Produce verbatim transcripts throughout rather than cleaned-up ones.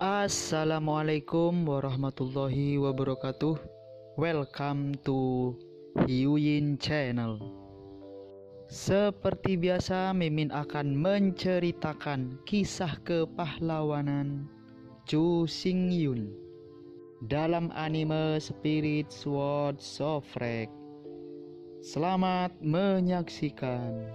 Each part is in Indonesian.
Assalamualaikum warahmatullahi wabarakatuh. Welcome to Hyuyin Channel. Seperti biasa, Mimin akan menceritakan kisah kepahlawanan Chu Xingyun dalam anime Spirit Sword Sofrek. Selamat menyaksikan.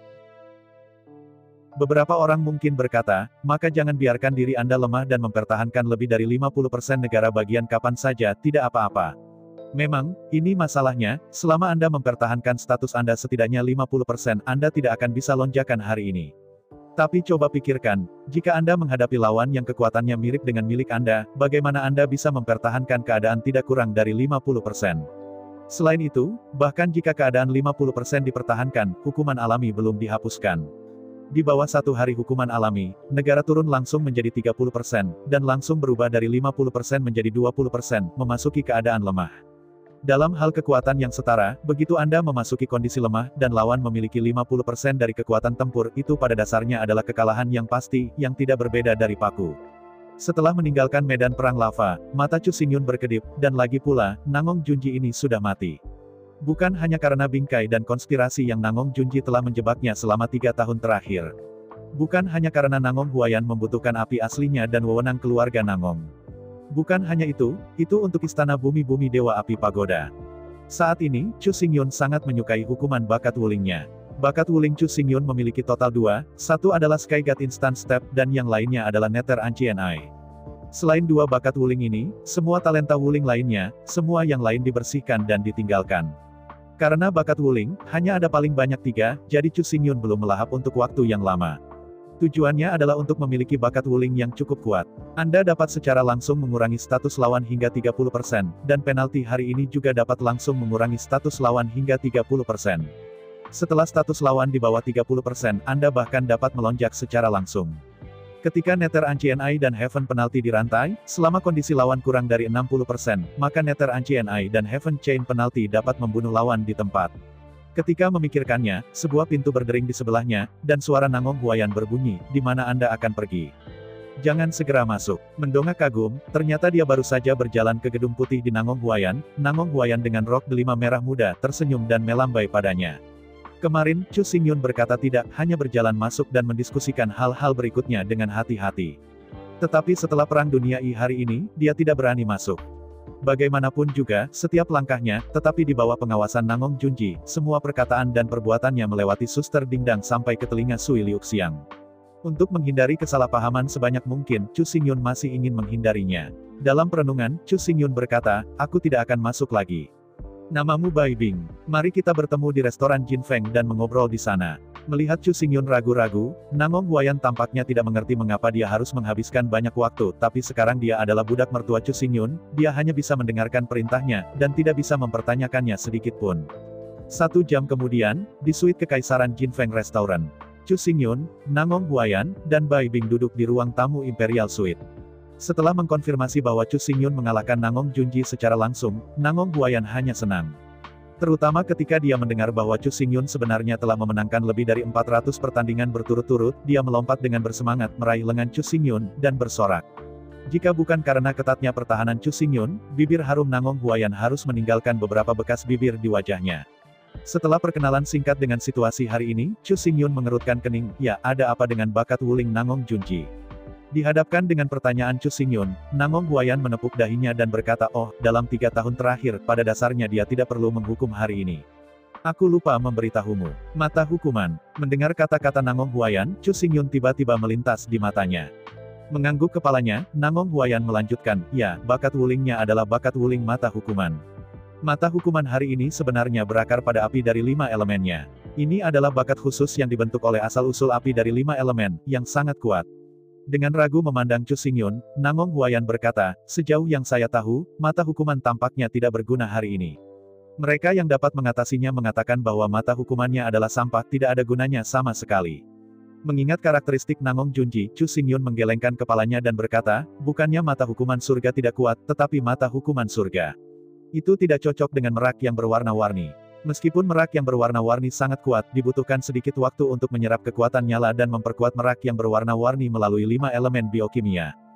Beberapa orang mungkin berkata, maka jangan biarkan diri Anda lemah dan mempertahankan lebih dari lima puluh persen negara bagian kapan saja, tidak apa-apa. Memang, ini masalahnya, selama Anda mempertahankan status Anda setidaknya lima puluh persen, Anda tidak akan bisa lonjakan hari ini. Tapi coba pikirkan, jika Anda menghadapi lawan yang kekuatannya mirip dengan milik Anda, bagaimana Anda bisa mempertahankan keadaan tidak kurang dari lima puluh persen? Selain itu, bahkan jika keadaan lima puluh persen dipertahankan, hukuman alami belum dihapuskan. Di bawah satu hari hukuman alami, negara turun langsung menjadi tiga puluh persen, dan langsung berubah dari lima puluh persen menjadi dua puluh persen, memasuki keadaan lemah. Dalam hal kekuatan yang setara, begitu Anda memasuki kondisi lemah, dan lawan memiliki lima puluh persen dari kekuatan tempur, itu pada dasarnya adalah kekalahan yang pasti, yang tidak berbeda dari paku. Setelah meninggalkan medan perang lava, mata Chu Xingyun berkedip, dan lagi pula, Nangong Junji ini sudah mati. Bukan hanya karena bingkai dan konspirasi yang Nangong Junji telah menjebaknya selama tiga tahun terakhir. Bukan hanya karena Nangong Huayan membutuhkan api aslinya dan wewenang keluarga Nangong. Bukan hanya itu, itu untuk istana bumi-bumi Dewa Api Pagoda. Saat ini, Chu Xingyun sangat menyukai hukuman bakat wulingnya. Bakat wuling Chu Xingyun memiliki total dua, satu adalah Sky God Instant Step, dan yang lainnya adalah Nether Ancient Eye. Selain dua bakat wuling ini, semua talenta wuling lainnya, semua yang lain dibersihkan dan ditinggalkan. Karena bakat wuling, hanya ada paling banyak tiga, jadi Chu Xingyun belum melahap untuk waktu yang lama. Tujuannya adalah untuk memiliki bakat wuling yang cukup kuat. Anda dapat secara langsung mengurangi status lawan hingga tiga puluh persen, dan penalti hari ini juga dapat langsung mengurangi status lawan hingga tiga puluh persen. Setelah status lawan di bawah tiga puluh persen, Anda bahkan dapat melonjak secara langsung. Ketika Nether Ancient Eye dan Heaven Penalty dirantai, selama kondisi lawan kurang dari enam puluh persen, maka Nether Ancient Eye dan Heaven Chain Penalty dapat membunuh lawan di tempat. Ketika memikirkannya, sebuah pintu berdering di sebelahnya, dan suara Nangong Huayan berbunyi, di mana Anda akan pergi? Jangan segera masuk. Mendongak kagum, ternyata dia baru saja berjalan ke gedung putih di Nangong Huayan. Nangong Huayan dengan rok delima merah muda tersenyum dan melambai padanya. Kemarin, Chu Xingyun berkata tidak, hanya berjalan masuk dan mendiskusikan hal-hal berikutnya dengan hati-hati. Tetapi setelah Perang Dunia I hari ini, dia tidak berani masuk. Bagaimanapun juga, setiap langkahnya, tetapi di bawah pengawasan Nangong Junji, semua perkataan dan perbuatannya melewati suster Dingdang sampai ke telinga Sui Liuxiang. Untuk menghindari kesalahpahaman sebanyak mungkin, Chu Xingyun masih ingin menghindarinya. Dalam perenungan, Chu Xingyun berkata, aku tidak akan masuk lagi. Namamu Bai Bing. Mari kita bertemu di restoran Jin Feng dan mengobrol di sana. Melihat Chu Xingyun ragu-ragu, Nangong Huayan tampaknya tidak mengerti mengapa dia harus menghabiskan banyak waktu, tapi sekarang dia adalah budak mertua Chu Xingyun, dia hanya bisa mendengarkan perintahnya, dan tidak bisa mempertanyakannya sedikit pun. Satu jam kemudian, di suite Kekaisaran Jin Feng Restaurant, Chu Xingyun, Nangong Huayan, dan Bai Bing duduk di ruang tamu Imperial Suite. Setelah mengkonfirmasi bahwa Chu Xingyun mengalahkan Nangong Junji secara langsung, Nangong Huayan hanya senang. Terutama ketika dia mendengar bahwa Chu Xingyun sebenarnya telah memenangkan lebih dari empat ratus pertandingan berturut-turut, dia melompat dengan bersemangat meraih lengan Chu Xingyun, dan bersorak. Jika bukan karena ketatnya pertahanan Chu Xingyun, bibir harum Nangong Huayan harus meninggalkan beberapa bekas bibir di wajahnya. Setelah perkenalan singkat dengan situasi hari ini, Chu Xingyun mengerutkan kening, ya, ada apa dengan bakat wuling Nangong Junji? Dihadapkan dengan pertanyaan Chu Xingyun, Nangong Huayan menepuk dahinya dan berkata, oh, dalam tiga tahun terakhir, pada dasarnya dia tidak perlu menghukum hari ini. Aku lupa memberitahumu. Mata hukuman. Mendengar kata-kata Nangong Huayan, Chu Xingyun tiba-tiba melintas di matanya. Mengangguk kepalanya, Nangong Huayan melanjutkan, ya, bakat wulingnya adalah bakat wuling mata hukuman. Mata hukuman hari ini sebenarnya berakar pada api dari lima elemennya. Ini adalah bakat khusus yang dibentuk oleh asal-usul api dari lima elemen, yang sangat kuat. Dengan ragu memandang Chu Xingyun, Nangong Huayan berkata, sejauh yang saya tahu, mata hukuman tampaknya tidak berguna hari ini. Mereka yang dapat mengatasinya mengatakan bahwa mata hukumannya adalah sampah, tidak ada gunanya sama sekali. Mengingat karakteristik Nangong Junji, Chu Xingyun menggelengkan kepalanya dan berkata, bukannya mata hukuman surga tidak kuat, tetapi mata hukuman surga itu tidak cocok dengan merak yang berwarna-warni. Meskipun merak yang berwarna-warni sangat kuat, dibutuhkan sedikit waktu untuk menyerap kekuatan nyala dan memperkuat merak yang berwarna-warni melalui lima elemen biokimia.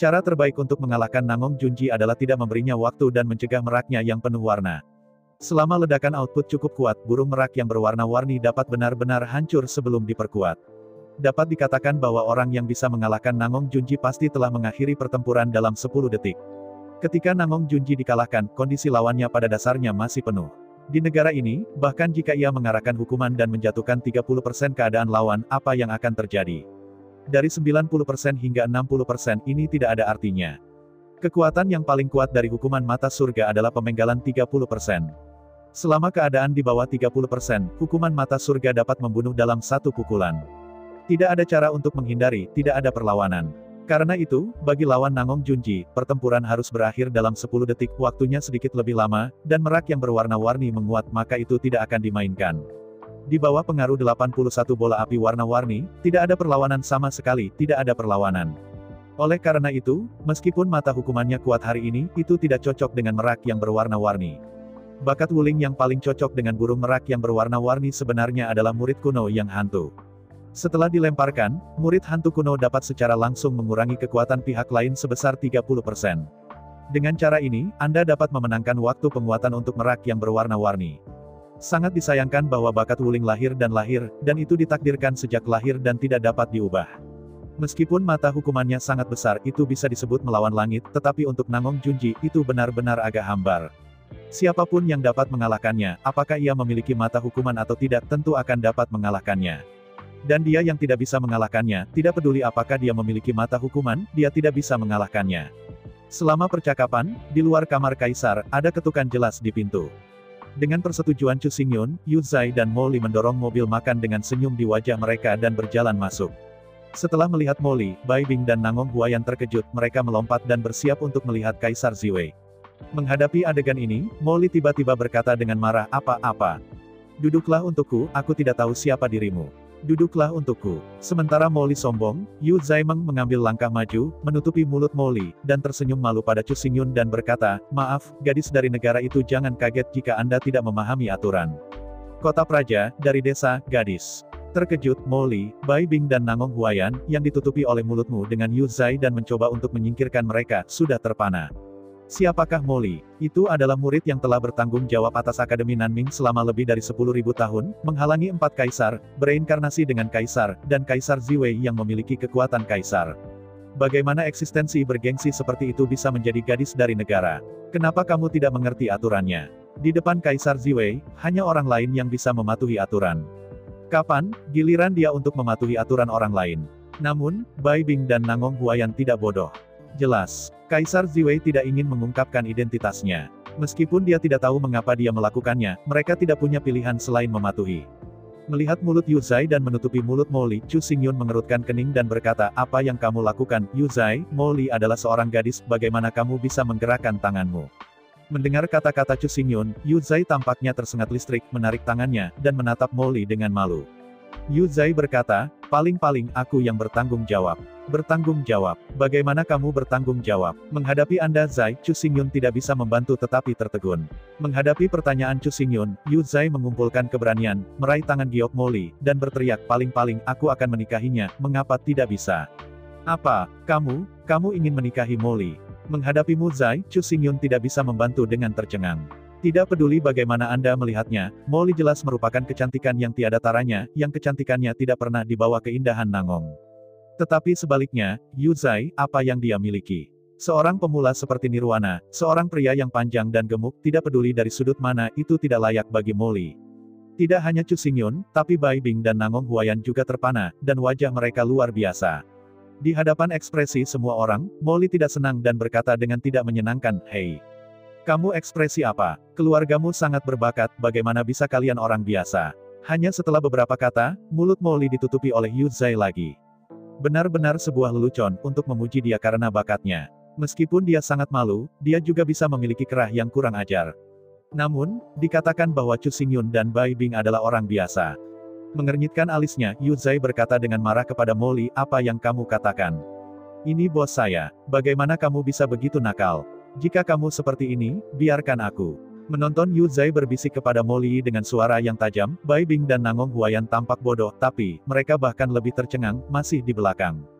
Cara terbaik untuk mengalahkan Nangong Junji adalah tidak memberinya waktu dan mencegah meraknya yang penuh warna. Selama ledakan output cukup kuat, burung merak yang berwarna-warni dapat benar-benar hancur sebelum diperkuat. Dapat dikatakan bahwa orang yang bisa mengalahkan Nangong Junji pasti telah mengakhiri pertempuran dalam sepuluh detik. Ketika Nangong Junji dikalahkan, kondisi lawannya pada dasarnya masih penuh. Di negara ini, bahkan jika ia mengarahkan hukuman dan menjatuhkan tiga puluh persen keadaan lawan, apa yang akan terjadi? Dari sembilan puluh persen hingga enam puluh persen ini tidak ada artinya. Kekuatan yang paling kuat dari hukuman mata surga adalah pemenggalan tiga puluh persen. Selama keadaan di bawah tiga puluh persen, hukuman mata surga dapat membunuh dalam satu pukulan. Tidak ada cara untuk menghindari, tidak ada perlawanan. Karena itu, bagi lawan Nangong Junji, pertempuran harus berakhir dalam sepuluh detik, waktunya sedikit lebih lama, dan merak yang berwarna-warni menguat, maka itu tidak akan dimainkan. Di bawah pengaruh delapan puluh satu bola api warna-warni, tidak ada perlawanan sama sekali, tidak ada perlawanan. Oleh karena itu, meskipun mata hukumannya kuat hari ini, itu tidak cocok dengan merak yang berwarna-warni. Bakat Wuling yang paling cocok dengan burung merak yang berwarna-warni sebenarnya adalah murid kuno yang hantu. Setelah dilemparkan, murid hantu kuno dapat secara langsung mengurangi kekuatan pihak lain sebesar tiga puluh persen. Dengan cara ini, Anda dapat memenangkan waktu penguatan untuk merak yang berwarna-warni. Sangat disayangkan bahwa bakat Wuling lahir dan lahir, dan itu ditakdirkan sejak lahir dan tidak dapat diubah. Meskipun mata hukumannya sangat besar, itu bisa disebut melawan langit, tetapi untuk Nangong Junji, itu benar-benar agak hambar. Siapapun yang dapat mengalahkannya, apakah ia memiliki mata hukuman atau tidak, tentu akan dapat mengalahkannya. Dan dia yang tidak bisa mengalahkannya, tidak peduli apakah dia memiliki mata hukuman, dia tidak bisa mengalahkannya. Selama percakapan, di luar kamar kaisar, ada ketukan jelas di pintu. Dengan persetujuan Chu Xingyun, Yu Zai dan Mo Li mendorong mobil makan dengan senyum di wajah mereka dan berjalan masuk. Setelah melihat Mo Li, Bai Bing dan Nangong Huayan terkejut, mereka melompat dan bersiap untuk melihat Kaisar Ziwei. Menghadapi adegan ini, Mo Li tiba-tiba berkata dengan marah, apa-apa. Duduklah untukku, aku tidak tahu siapa dirimu. Duduklah untukku. Sementara Mo Li sombong, Yu Zaimeng mengambil langkah maju, menutupi mulut Mo Li, dan tersenyum malu pada Chu Xingyun dan berkata, maaf, gadis dari negara itu jangan kaget jika Anda tidak memahami aturan. Kota Praja, dari desa, gadis. Terkejut, Mo Li, Bai Bing dan Nangong Huayan, yang ditutupi oleh mulutmu dengan Yu Zai dan mencoba untuk menyingkirkan mereka, sudah terpana. Siapakah Mo Li? Itu adalah murid yang telah bertanggung jawab atas Akademi Nanming selama lebih dari sepuluh ribu tahun, menghalangi empat kaisar, bereinkarnasi dengan kaisar, dan Kaisar Ziwei yang memiliki kekuatan kaisar. Bagaimana eksistensi bergengsi seperti itu bisa menjadi gadis dari negara? Kenapa kamu tidak mengerti aturannya? Di depan Kaisar Ziwei, hanya orang lain yang bisa mematuhi aturan. Kapan, giliran dia untuk mematuhi aturan orang lain? Namun, Bai Bing dan Nangong Huayan tidak bodoh. Jelas, Kaisar Ziwei tidak ingin mengungkapkan identitasnya. Meskipun dia tidak tahu mengapa dia melakukannya, mereka tidak punya pilihan selain mematuhi. Melihat mulut Yu Zai dan menutupi mulut Mo Li, Chu Xingyun mengerutkan kening dan berkata, apa yang kamu lakukan, Yu Zai? Mo Li adalah seorang gadis, bagaimana kamu bisa menggerakkan tanganmu? Mendengar kata-kata Chu Xingyun, Yu Zai tampaknya tersengat listrik, menarik tangannya, dan menatap Mo Li dengan malu. Yu Zai berkata, paling-paling aku yang bertanggung jawab. Bertanggung jawab. Bagaimana kamu bertanggung jawab? Menghadapi Anda Zai, Chu Xingyun tidak bisa membantu tetapi tertegun. Menghadapi pertanyaan Chu Xingyun, Yu Zai mengumpulkan keberanian, meraih tangan Giok Mo Li, dan berteriak, paling-paling aku akan menikahinya, mengapa tidak bisa? Apa? Kamu? Kamu ingin menikahi Mo Li? Menghadapi Mu Zai, Chu Xingyun tidak bisa membantu dengan tercengang. Tidak peduli bagaimana Anda melihatnya, Mo Li jelas merupakan kecantikan yang tiada taranya, yang kecantikannya tidak pernah dibawa keindahan Nangong. Tetapi sebaliknya, Yu Zai, apa yang dia miliki? Seorang pemula seperti Nirwana, seorang pria yang panjang dan gemuk, tidak peduli dari sudut mana, itu tidak layak bagi Mo Li. Tidak hanya Chu Xingyun, tapi Bai Bing dan Nangong Huayan juga terpana, dan wajah mereka luar biasa. Di hadapan ekspresi semua orang, Mo Li tidak senang dan berkata dengan tidak menyenangkan, hei. Kamu ekspresi apa? Keluargamu sangat berbakat, bagaimana bisa kalian orang biasa? Hanya setelah beberapa kata, mulut Mo Li ditutupi oleh Yu Zai lagi. Benar-benar sebuah lelucon, untuk memuji dia karena bakatnya. Meskipun dia sangat malu, dia juga bisa memiliki kerah yang kurang ajar. Namun, dikatakan bahwa Chu Xingyun dan Bai Bing adalah orang biasa. Mengernyitkan alisnya, Yu Zai berkata dengan marah kepada Mo Li, apa yang kamu katakan? Ini bos saya, bagaimana kamu bisa begitu nakal? Jika kamu seperti ini, biarkan aku. Menonton Yu Zai berbisik kepada Mo Li dengan suara yang tajam, Bai Bing dan Nangong Huayan tampak bodoh, tapi, mereka bahkan lebih tercengang, masih di belakang.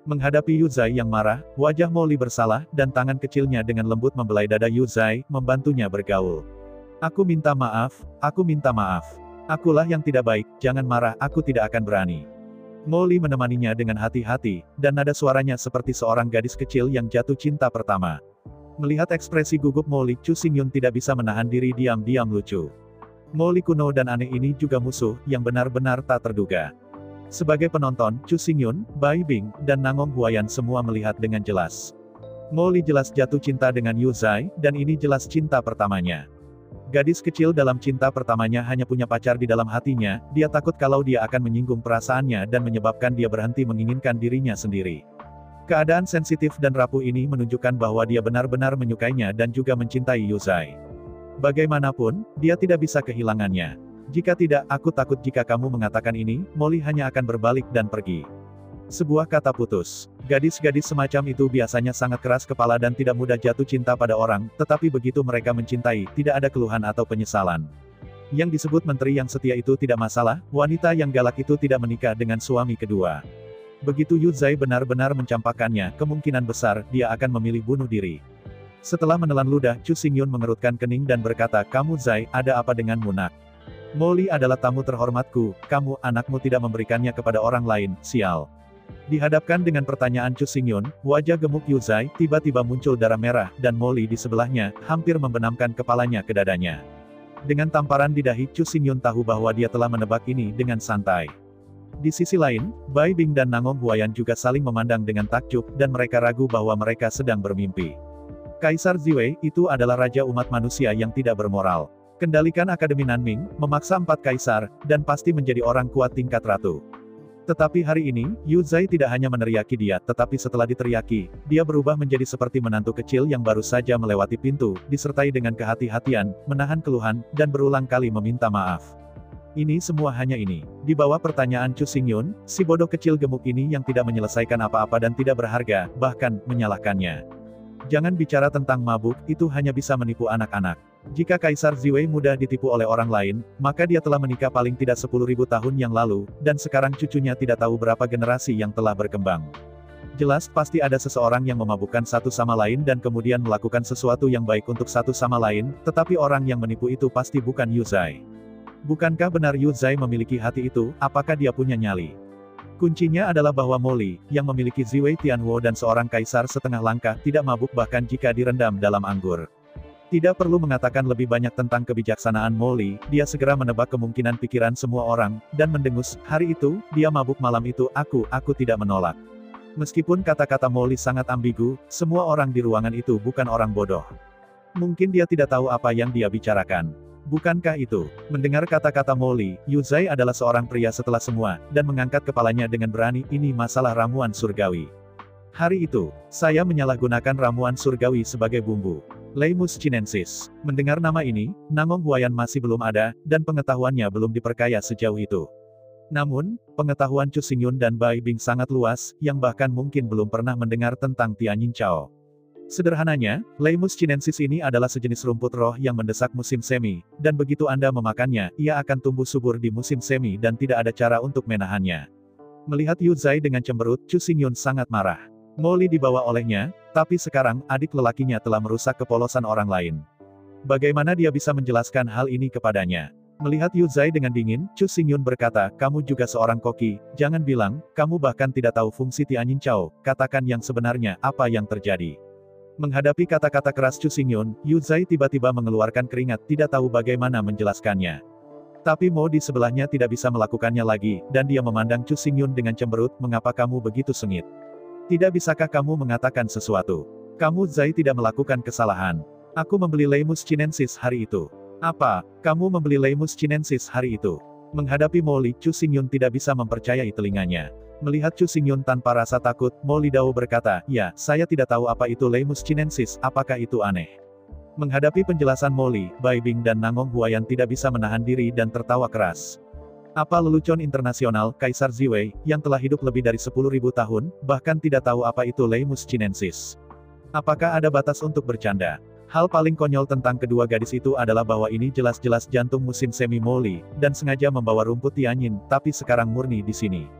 Menghadapi Yuzai yang marah, wajah Molly bersalah, dan tangan kecilnya dengan lembut membelai dada Yuzai, membantunya bergaul. Aku minta maaf, aku minta maaf. Akulah yang tidak baik, jangan marah, aku tidak akan berani. Molly menemaninya dengan hati-hati, dan nada suaranya seperti seorang gadis kecil yang jatuh cinta pertama. Melihat ekspresi gugup Molly, Chu Xingyun tidak bisa menahan diri diam-diam lucu. Molly kuno dan aneh ini juga musuh, yang benar-benar tak terduga. Sebagai penonton, Chu Xingyun, Bai Bing, dan Nangong Huayan semua melihat dengan jelas. Molly jelas jatuh cinta dengan Yuzai, dan ini jelas cinta pertamanya. Gadis kecil dalam cinta pertamanya hanya punya pacar di dalam hatinya, dia takut kalau dia akan menyinggung perasaannya dan menyebabkan dia berhenti menginginkan dirinya sendiri. Keadaan sensitif dan rapuh ini menunjukkan bahwa dia benar-benar menyukainya dan juga mencintai Yuzai. Bagaimanapun, dia tidak bisa kehilangannya. Jika tidak, aku takut jika kamu mengatakan ini, Molly hanya akan berbalik dan pergi. Sebuah kata putus. Gadis-gadis semacam itu biasanya sangat keras kepala dan tidak mudah jatuh cinta pada orang, tetapi begitu mereka mencintai, tidak ada keluhan atau penyesalan. Yang disebut menteri yang setia itu tidak masalah, wanita yang galak itu tidak menikah dengan suami kedua. Begitu Yuzai benar-benar mencampakkannya, kemungkinan besar, dia akan memilih bunuh diri. Setelah menelan ludah, Chu Xingyun mengerutkan kening dan berkata, kamu Zai, ada apa denganmu nak? Molly adalah tamu terhormatku, kamu, anakmu tidak memberikannya kepada orang lain, sial. Dihadapkan dengan pertanyaan Chu Xingyun, wajah gemuk Yuzai, tiba-tiba muncul darah merah, dan Molly di sebelahnya, hampir membenamkan kepalanya ke dadanya. Dengan tamparan di dahi, Chu Xingyun tahu bahwa dia telah menebak ini dengan santai. Di sisi lain, Bai Bing dan Nangong Huayan juga saling memandang dengan takjub, dan mereka ragu bahwa mereka sedang bermimpi. Kaisar Ziwei, itu adalah raja umat manusia yang tidak bermoral. Kendalikan Akademi Nanming, memaksa empat kaisar, dan pasti menjadi orang kuat tingkat ratu. Tetapi hari ini, Yuzai tidak hanya meneriaki dia, tetapi setelah diteriaki, dia berubah menjadi seperti menantu kecil yang baru saja melewati pintu, disertai dengan kehati-hatian, menahan keluhan, dan berulang kali meminta maaf. Ini semua hanya ini. Di bawah pertanyaan Chu Xingyun, si bodoh kecil gemuk ini yang tidak menyelesaikan apa-apa dan tidak berharga, bahkan, menyalahkannya. Jangan bicara tentang mabuk, itu hanya bisa menipu anak-anak. Jika Kaisar Ziwei mudah ditipu oleh orang lain, maka dia telah menikah paling tidak sepuluh ribu tahun yang lalu, dan sekarang cucunya tidak tahu berapa generasi yang telah berkembang. Jelas pasti ada seseorang yang memabukkan satu sama lain dan kemudian melakukan sesuatu yang baik untuk satu sama lain, tetapi orang yang menipu itu pasti bukan Yuzai. Bukankah benar Yuzai memiliki hati itu, apakah dia punya nyali? Kuncinya adalah bahwa Molly, yang memiliki Ziwei Tianhuo dan seorang kaisar setengah langkah, tidak mabuk bahkan jika direndam dalam anggur. Tidak perlu mengatakan lebih banyak tentang kebijaksanaan Molly, dia segera menebak kemungkinan pikiran semua orang, dan mendengus, hari itu, dia mabuk malam itu, aku, aku tidak menolak. Meskipun kata-kata Molly sangat ambigu, semua orang di ruangan itu bukan orang bodoh. Mungkin dia tidak tahu apa yang dia bicarakan. Bukankah itu? Mendengar kata-kata Molly, Yuzai adalah seorang pria setelah semua, dan mengangkat kepalanya dengan berani, ini masalah ramuan surgawi. Hari itu, saya menyalahgunakan ramuan surgawi sebagai bumbu. Leimus Chinensis. Mendengar nama ini, Nangong Huayan masih belum ada, dan pengetahuannya belum diperkaya sejauh itu. Namun, pengetahuan Chu Xingyun dan Bai Bing sangat luas, yang bahkan mungkin belum pernah mendengar tentang Tianyin Chao. Sederhananya, Leimus Chinensis ini adalah sejenis rumput roh yang mendesak musim semi, dan begitu Anda memakannya, ia akan tumbuh subur di musim semi dan tidak ada cara untuk menahannya. Melihat Yuzai dengan cemberut, Chu Xingyun sangat marah. Molly dibawa olehnya, tapi sekarang, adik lelakinya telah merusak kepolosan orang lain. Bagaimana dia bisa menjelaskan hal ini kepadanya? Melihat Yuzai dengan dingin, Chu Xingyun berkata, kamu juga seorang koki, jangan bilang, kamu bahkan tidak tahu fungsi Tianyin Chao, katakan yang sebenarnya, apa yang terjadi. Menghadapi kata-kata keras Chu Xingyun, Yuzai tiba-tiba mengeluarkan keringat, tidak tahu bagaimana menjelaskannya. Tapi Mo di sebelahnya tidak bisa melakukannya lagi, dan dia memandang Chu Xingyun dengan cemberut, mengapa kamu begitu sengit? Tidak bisakah kamu mengatakan sesuatu? Kamu Zai tidak melakukan kesalahan. Aku membeli Leimus Chinensis hari itu. Apa? Kamu membeli Leimus Chinensis hari itu? Menghadapi Molly, Chu Xingyun tidak bisa mempercayai telinganya. Melihat Chu Xingyun tanpa rasa takut, Molly Dao berkata, ya, saya tidak tahu apa itu Leimus Chinensis, apakah itu aneh? Menghadapi penjelasan Molly, Bai Bing dan Nangong Huayan tidak bisa menahan diri dan tertawa keras. Apa lelucon internasional, Kaisar Ziwei, yang telah hidup lebih dari sepuluh ribu tahun, bahkan tidak tahu apa itu Leimus Chinensis? Apakah ada batas untuk bercanda? Hal paling konyol tentang kedua gadis itu adalah bahwa ini jelas-jelas jantung musim semi Molly, dan sengaja membawa rumput Tianyin, tapi sekarang murni di sini.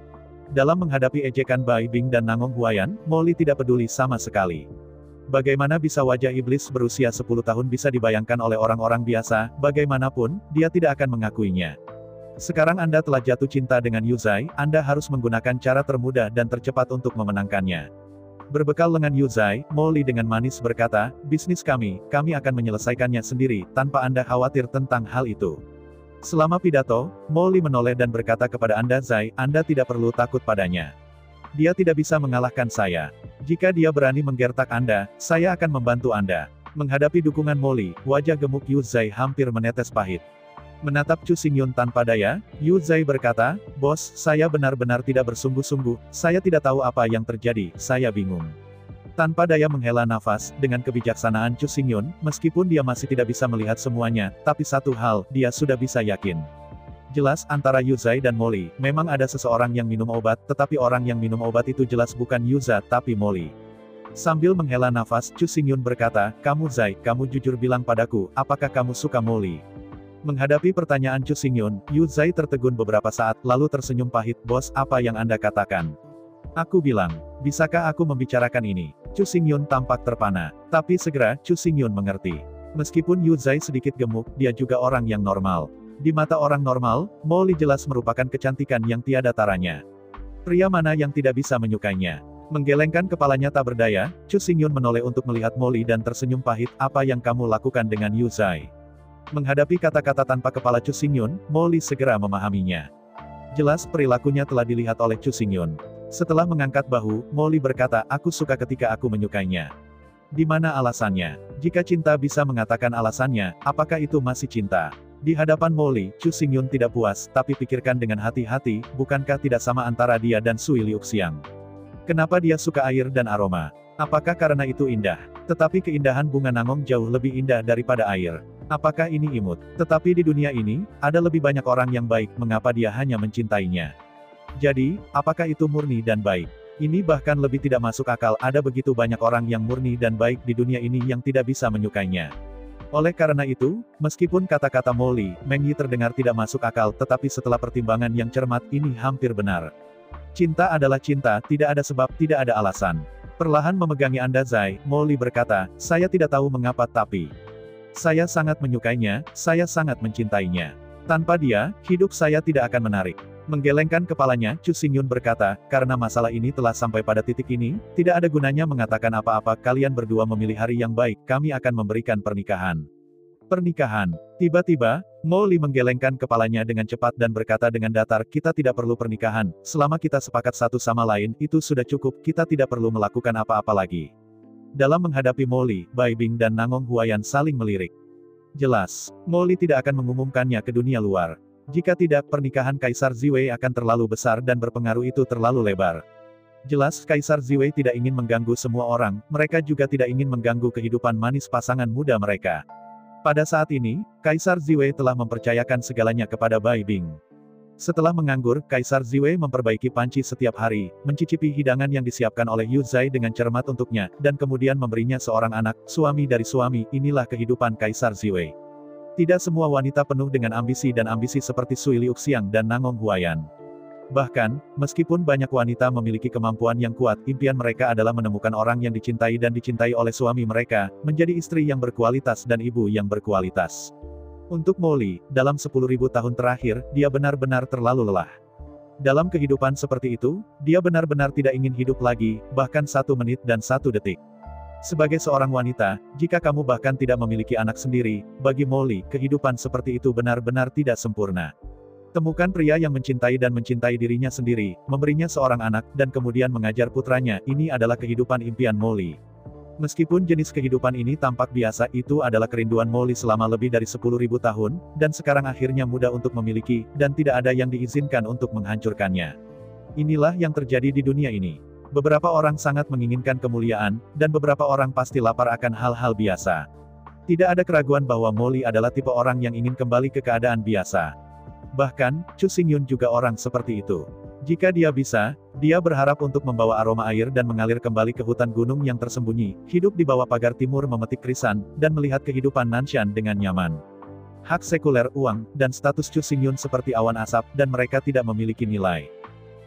Dalam menghadapi ejekan Bai Bing dan Nangong Huayan, Molly tidak peduli sama sekali. Bagaimana bisa wajah iblis berusia sepuluh tahun bisa dibayangkan oleh orang-orang biasa, bagaimanapun, dia tidak akan mengakuinya. Sekarang Anda telah jatuh cinta dengan Yuzai, Anda harus menggunakan cara termudah dan tercepat untuk memenangkannya. Berbekal lengan Yuzai, Molly dengan manis berkata, bisnis kami, kami akan menyelesaikannya sendiri, tanpa Anda khawatir tentang hal itu. Selama pidato, Molly menoleh dan berkata kepada Anda Zai, Anda tidak perlu takut padanya. Dia tidak bisa mengalahkan saya. Jika dia berani menggertak Anda, saya akan membantu Anda. Menghadapi dukungan Molly, wajah gemuk Yu Zai hampir menetes pahit. Menatap Chu Xingyun tanpa daya, Yu Zai berkata, bos, saya benar-benar tidak bersungguh-sungguh, saya tidak tahu apa yang terjadi, saya bingung. Tanpa daya menghela nafas, dengan kebijaksanaan Chu Xingyun, meskipun dia masih tidak bisa melihat semuanya, tapi satu hal, dia sudah bisa yakin. Jelas, antara Yuzai dan Molly, memang ada seseorang yang minum obat, tetapi orang yang minum obat itu jelas bukan Yuza, tapi Molly. Sambil menghela nafas, Chu Xingyun berkata, kamu Zai, kamu jujur bilang padaku, apakah kamu suka Molly? Menghadapi pertanyaan Chu Xingyun, Yuzai tertegun beberapa saat, lalu tersenyum pahit, bos, apa yang Anda katakan? Aku bilang, bisakah aku membicarakan ini? Chu Xingyun tampak terpana. Tapi segera, Chu Xingyun mengerti. Meskipun Yuzai sedikit gemuk, dia juga orang yang normal. Di mata orang normal, Molly jelas merupakan kecantikan yang tiada taranya. Pria mana yang tidak bisa menyukainya? Menggelengkan kepalanya tak berdaya, Chu Xingyun menoleh untuk melihat Molly dan tersenyum pahit, apa yang kamu lakukan dengan Yuzai? Menghadapi kata-kata tanpa kepala Chu Xingyun, Molly segera memahaminya. Jelas perilakunya telah dilihat oleh Chu Xingyun. Setelah mengangkat bahu, Molly berkata, aku suka ketika aku menyukainya. Di mana alasannya? Jika cinta bisa mengatakan alasannya, apakah itu masih cinta? Di hadapan Molly, Chu Xingyun tidak puas, tapi pikirkan dengan hati-hati, bukankah tidak sama antara dia dan Sui Liuxiang? Kenapa dia suka air dan aroma? Apakah karena itu indah? Tetapi keindahan bunga Nangong jauh lebih indah daripada air. Apakah ini imut? Tetapi di dunia ini, ada lebih banyak orang yang baik, mengapa dia hanya mencintainya? Jadi, apakah itu murni dan baik? Ini bahkan lebih tidak masuk akal, ada begitu banyak orang yang murni dan baik di dunia ini yang tidak bisa menyukainya. Oleh karena itu, meskipun kata-kata Molly, Meng Yi terdengar tidak masuk akal, tetapi setelah pertimbangan yang cermat, ini hampir benar. Cinta adalah cinta, tidak ada sebab, tidak ada alasan. Perlahan memegangi Anda Zai, Molly berkata, saya tidak tahu mengapa tapi. Saya sangat menyukainya, saya sangat mencintainya. Tanpa dia, hidup saya tidak akan menarik. Menggelengkan kepalanya, Chu Xingyun berkata, karena masalah ini telah sampai pada titik ini, tidak ada gunanya mengatakan apa-apa, kalian berdua memilih hari yang baik, kami akan memberikan pernikahan. Pernikahan. Tiba-tiba, Molly menggelengkan kepalanya dengan cepat dan berkata dengan datar, kita tidak perlu pernikahan, selama kita sepakat satu sama lain, itu sudah cukup, kita tidak perlu melakukan apa-apa lagi. Dalam menghadapi Molly, Bai Bing dan Nangong Huayan saling melirik. Jelas, Molly tidak akan mengumumkannya ke dunia luar. Jika tidak, pernikahan Kaisar Ziwei akan terlalu besar dan berpengaruh itu terlalu lebar. Jelas, Kaisar Ziwei tidak ingin mengganggu semua orang, mereka juga tidak ingin mengganggu kehidupan manis pasangan muda mereka. Pada saat ini, Kaisar Ziwei telah mempercayakan segalanya kepada Bai Bing. Setelah menganggur, Kaisar Ziwei memperbaiki panci setiap hari, mencicipi hidangan yang disiapkan oleh Yu Zai dengan cermat untuknya, dan kemudian memberinya seorang anak, suami dari suami, inilah kehidupan Kaisar Ziwei. Tidak semua wanita penuh dengan ambisi dan ambisi seperti Sui Liuxiang dan Nangong Huayan. Bahkan, meskipun banyak wanita memiliki kemampuan yang kuat, impian mereka adalah menemukan orang yang dicintai dan dicintai oleh suami mereka, menjadi istri yang berkualitas dan ibu yang berkualitas. Untuk Molly, dalam sepuluh ribu tahun terakhir, dia benar-benar terlalu lelah. Dalam kehidupan seperti itu, dia benar-benar tidak ingin hidup lagi, bahkan satu menit dan satu detik. Sebagai seorang wanita, jika kamu bahkan tidak memiliki anak sendiri, bagi Molly, kehidupan seperti itu benar-benar tidak sempurna. Temukan pria yang mencintai dan mencintai dirinya sendiri, memberinya seorang anak, dan kemudian mengajar putranya, ini adalah kehidupan impian Molly. Meskipun jenis kehidupan ini tampak biasa, itu adalah kerinduan Molly selama lebih dari sepuluh ribu tahun, dan sekarang akhirnya mudah untuk memiliki, dan tidak ada yang diizinkan untuk menghancurkannya. Inilah yang terjadi di dunia ini. Beberapa orang sangat menginginkan kemuliaan, dan beberapa orang pasti lapar akan hal-hal biasa. Tidak ada keraguan bahwa Molly adalah tipe orang yang ingin kembali ke keadaan biasa. Bahkan, Chu Xingyun juga orang seperti itu. Jika dia bisa, dia berharap untuk membawa aroma air dan mengalir kembali ke hutan gunung yang tersembunyi, hidup di bawah pagar timur memetik krisan, dan melihat kehidupan Nanshan dengan nyaman. Hak sekuler, uang, dan status Chu Xingyun seperti awan asap, dan mereka tidak memiliki nilai.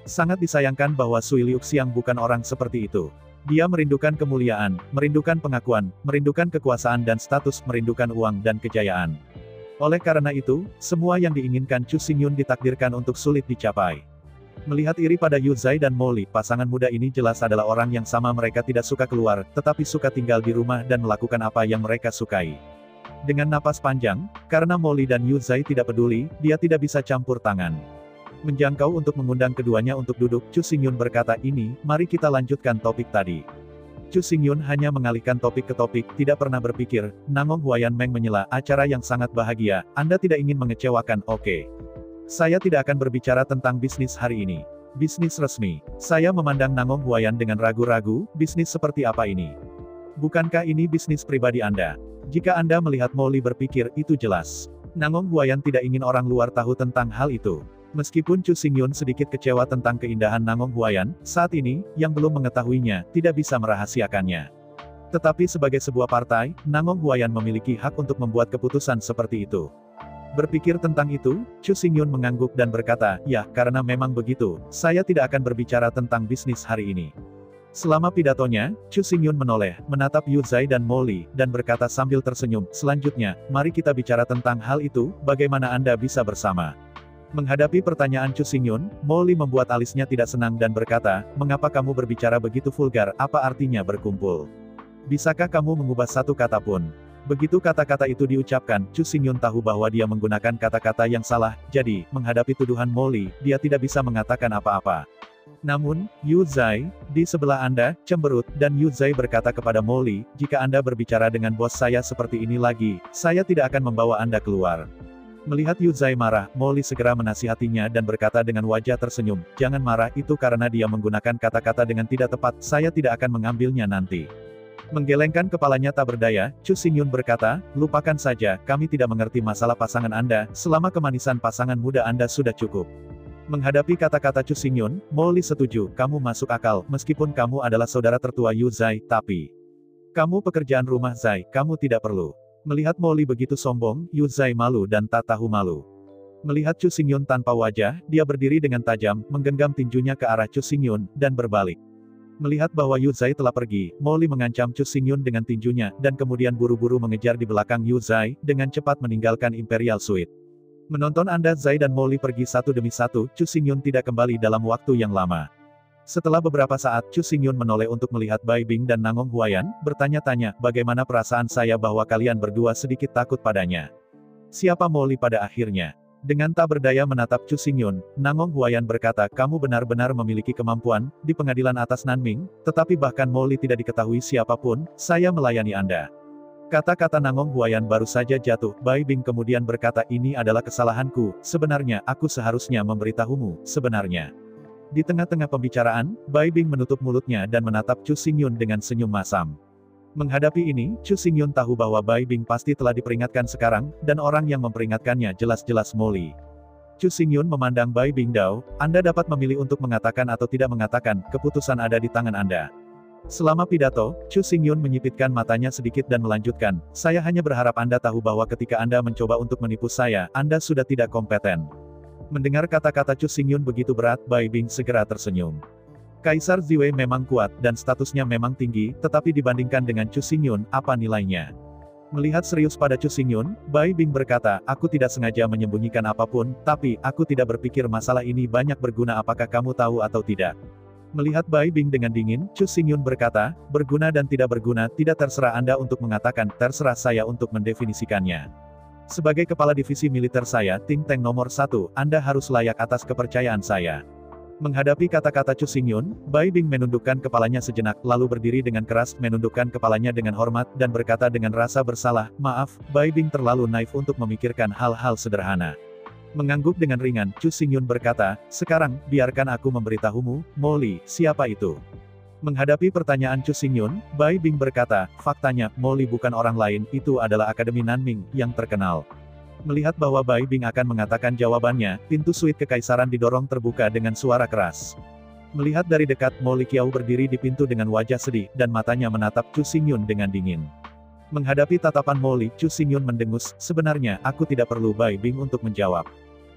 Sangat disayangkan bahwa Sui Liuxiang bukan orang seperti itu. Dia merindukan kemuliaan, merindukan pengakuan, merindukan kekuasaan dan status, merindukan uang dan kejayaan. Oleh karena itu, semua yang diinginkan Chu Xingyun ditakdirkan untuk sulit dicapai. Melihat iri pada Yu Zai dan Mo Li, pasangan muda ini jelas adalah orang yang sama. Mereka tidak suka keluar, tetapi suka tinggal di rumah dan melakukan apa yang mereka sukai. Dengan napas panjang, karena Mo Li dan Yu Zai tidak peduli, dia tidak bisa campur tangan. Menjangkau untuk mengundang keduanya untuk duduk, Chu Xingyun berkata, "Ini, mari kita lanjutkan topik tadi." Chu Xingyun hanya mengalihkan topik ke topik, tidak pernah berpikir. Nangong Huayan Meng menyela, "Acara yang sangat bahagia, Anda tidak ingin mengecewakan, oke. Saya tidak akan berbicara tentang bisnis hari ini. Bisnis resmi." Saya memandang Nangong Huayan dengan ragu-ragu, bisnis seperti apa ini? Bukankah ini bisnis pribadi Anda? Jika Anda melihat Mo Li berpikir, itu jelas. Nangong Huayan tidak ingin orang luar tahu tentang hal itu. Meskipun Chu Xingyun sedikit kecewa tentang keindahan Nangong Huayan, saat ini, yang belum mengetahuinya, tidak bisa merahasiakannya. Tetapi sebagai sebuah partai, Nangong Huayan memiliki hak untuk membuat keputusan seperti itu. Berpikir tentang itu, Chu Xingyun mengangguk dan berkata, "Ya, karena memang begitu, saya tidak akan berbicara tentang bisnis hari ini." Selama pidatonya, Chu Xingyun menoleh, menatap Yu Zai dan Mo Li, dan berkata sambil tersenyum, "Selanjutnya, mari kita bicara tentang hal itu, bagaimana Anda bisa bersama." Menghadapi pertanyaan Chu Xingyun, Mo Li membuat alisnya tidak senang dan berkata, "Mengapa kamu berbicara begitu vulgar, apa artinya berkumpul? Bisakah kamu mengubah satu kata pun?" Begitu kata-kata itu diucapkan, Chu Xingyun tahu bahwa dia menggunakan kata-kata yang salah, jadi, menghadapi tuduhan Mo Li, dia tidak bisa mengatakan apa-apa. Namun, Yu Zai, di sebelah Anda, cemberut, dan Yu Zai berkata kepada Mo Li, "Jika Anda berbicara dengan bos saya seperti ini lagi, saya tidak akan membawa Anda keluar." Melihat Yu Zai marah, Mo Li segera menasihatinya dan berkata dengan wajah tersenyum, "Jangan marah, itu karena dia menggunakan kata-kata dengan tidak tepat, saya tidak akan mengambilnya nanti." Menggelengkan kepalanya tak berdaya, Chu Xingyun berkata, "Lupakan saja, kami tidak mengerti masalah pasangan Anda, selama kemanisan pasangan muda Anda sudah cukup." Menghadapi kata-kata Chu Xingyun, Mo Li setuju, "Kamu masuk akal, meskipun kamu adalah saudara tertua Yu Zai, tapi kamu pekerjaan rumah Zai, kamu tidak perlu." Melihat Mo Li begitu sombong, Yu Zai malu dan tak tahu malu. Melihat Chu Xingyun tanpa wajah, dia berdiri dengan tajam, menggenggam tinjunya ke arah Chu Xingyun, dan berbalik. Melihat bahwa Yu Zai telah pergi, Mo Li mengancam Chu Xingyun dengan tinjunya, dan kemudian buru-buru mengejar di belakang Yu Zai, dengan cepat meninggalkan Imperial Suite. Menonton Anda Zai dan Mo Li pergi satu demi satu, Chu Xingyun tidak kembali dalam waktu yang lama. Setelah beberapa saat, Chu Xingyun menoleh untuk melihat Bai Bing dan Nangong Huayan, bertanya-tanya, "Bagaimana perasaan saya bahwa kalian berdua sedikit takut padanya?" Siapa Mo Li pada akhirnya? Dengan tak berdaya menatap Chu Xingyun, Nangong Huayan berkata, "Kamu benar-benar memiliki kemampuan, di pengadilan atas Nanming, tetapi bahkan Mo Li tidak diketahui siapapun, saya melayani Anda." Kata-kata Nangong Huayan baru saja jatuh, Bai Bing kemudian berkata, "Ini adalah kesalahanku, sebenarnya, aku seharusnya memberitahumu, sebenarnya." Di tengah-tengah pembicaraan, Bai Bing menutup mulutnya dan menatap Chu Xingyun dengan senyum masam. Menghadapi ini, Chu Xingyun tahu bahwa Bai Bing pasti telah diperingatkan sekarang, dan orang yang memperingatkannya jelas-jelas Mo Li. Chu Xingyun memandang Bai Bing Dao, "Anda dapat memilih untuk mengatakan atau tidak mengatakan, keputusan ada di tangan Anda." Selama pidato, Chu Xingyun menyipitkan matanya sedikit dan melanjutkan, "Saya hanya berharap Anda tahu bahwa ketika Anda mencoba untuk menipu saya, Anda sudah tidak kompeten." Mendengar kata-kata Chu Xingyun begitu berat, Bai Bing segera tersenyum. Kaisar Ziwei memang kuat, dan statusnya memang tinggi, tetapi dibandingkan dengan Chu Xingyun, apa nilainya? Melihat serius pada Chu Xingyun, Bai Bing berkata, "Aku tidak sengaja menyembunyikan apapun, tapi, aku tidak berpikir masalah ini banyak berguna apakah kamu tahu atau tidak." Melihat Bai Bing dengan dingin, Chu Xingyun berkata, "Berguna dan tidak berguna, tidak terserah Anda untuk mengatakan, terserah saya untuk mendefinisikannya. Sebagai kepala divisi militer saya, think tank nomor satu, Anda harus layak atas kepercayaan saya." Menghadapi kata-kata Chu Xingyun, Bai Bing menundukkan kepalanya sejenak, lalu berdiri dengan keras, menundukkan kepalanya dengan hormat, dan berkata dengan rasa bersalah, "Maaf, Bai Bing terlalu naif untuk memikirkan hal-hal sederhana." Mengangguk dengan ringan, Chu Xingyun berkata, "Sekarang, biarkan aku memberitahumu, Mo Li, siapa itu?" Menghadapi pertanyaan Chu Xingyun, Bai Bing berkata, "Faktanya, Mo Li bukan orang lain, itu adalah Akademi Nanming, yang terkenal." Melihat bahwa Bai Bing akan mengatakan jawabannya, pintu suite kekaisaran didorong terbuka dengan suara keras. Melihat dari dekat, Mo Li Qiao berdiri di pintu dengan wajah sedih, dan matanya menatap Chu Xingyun dengan dingin. Menghadapi tatapan Mo Li, Chu Xingyun mendengus, "Sebenarnya, aku tidak perlu Bai Bing untuk menjawab.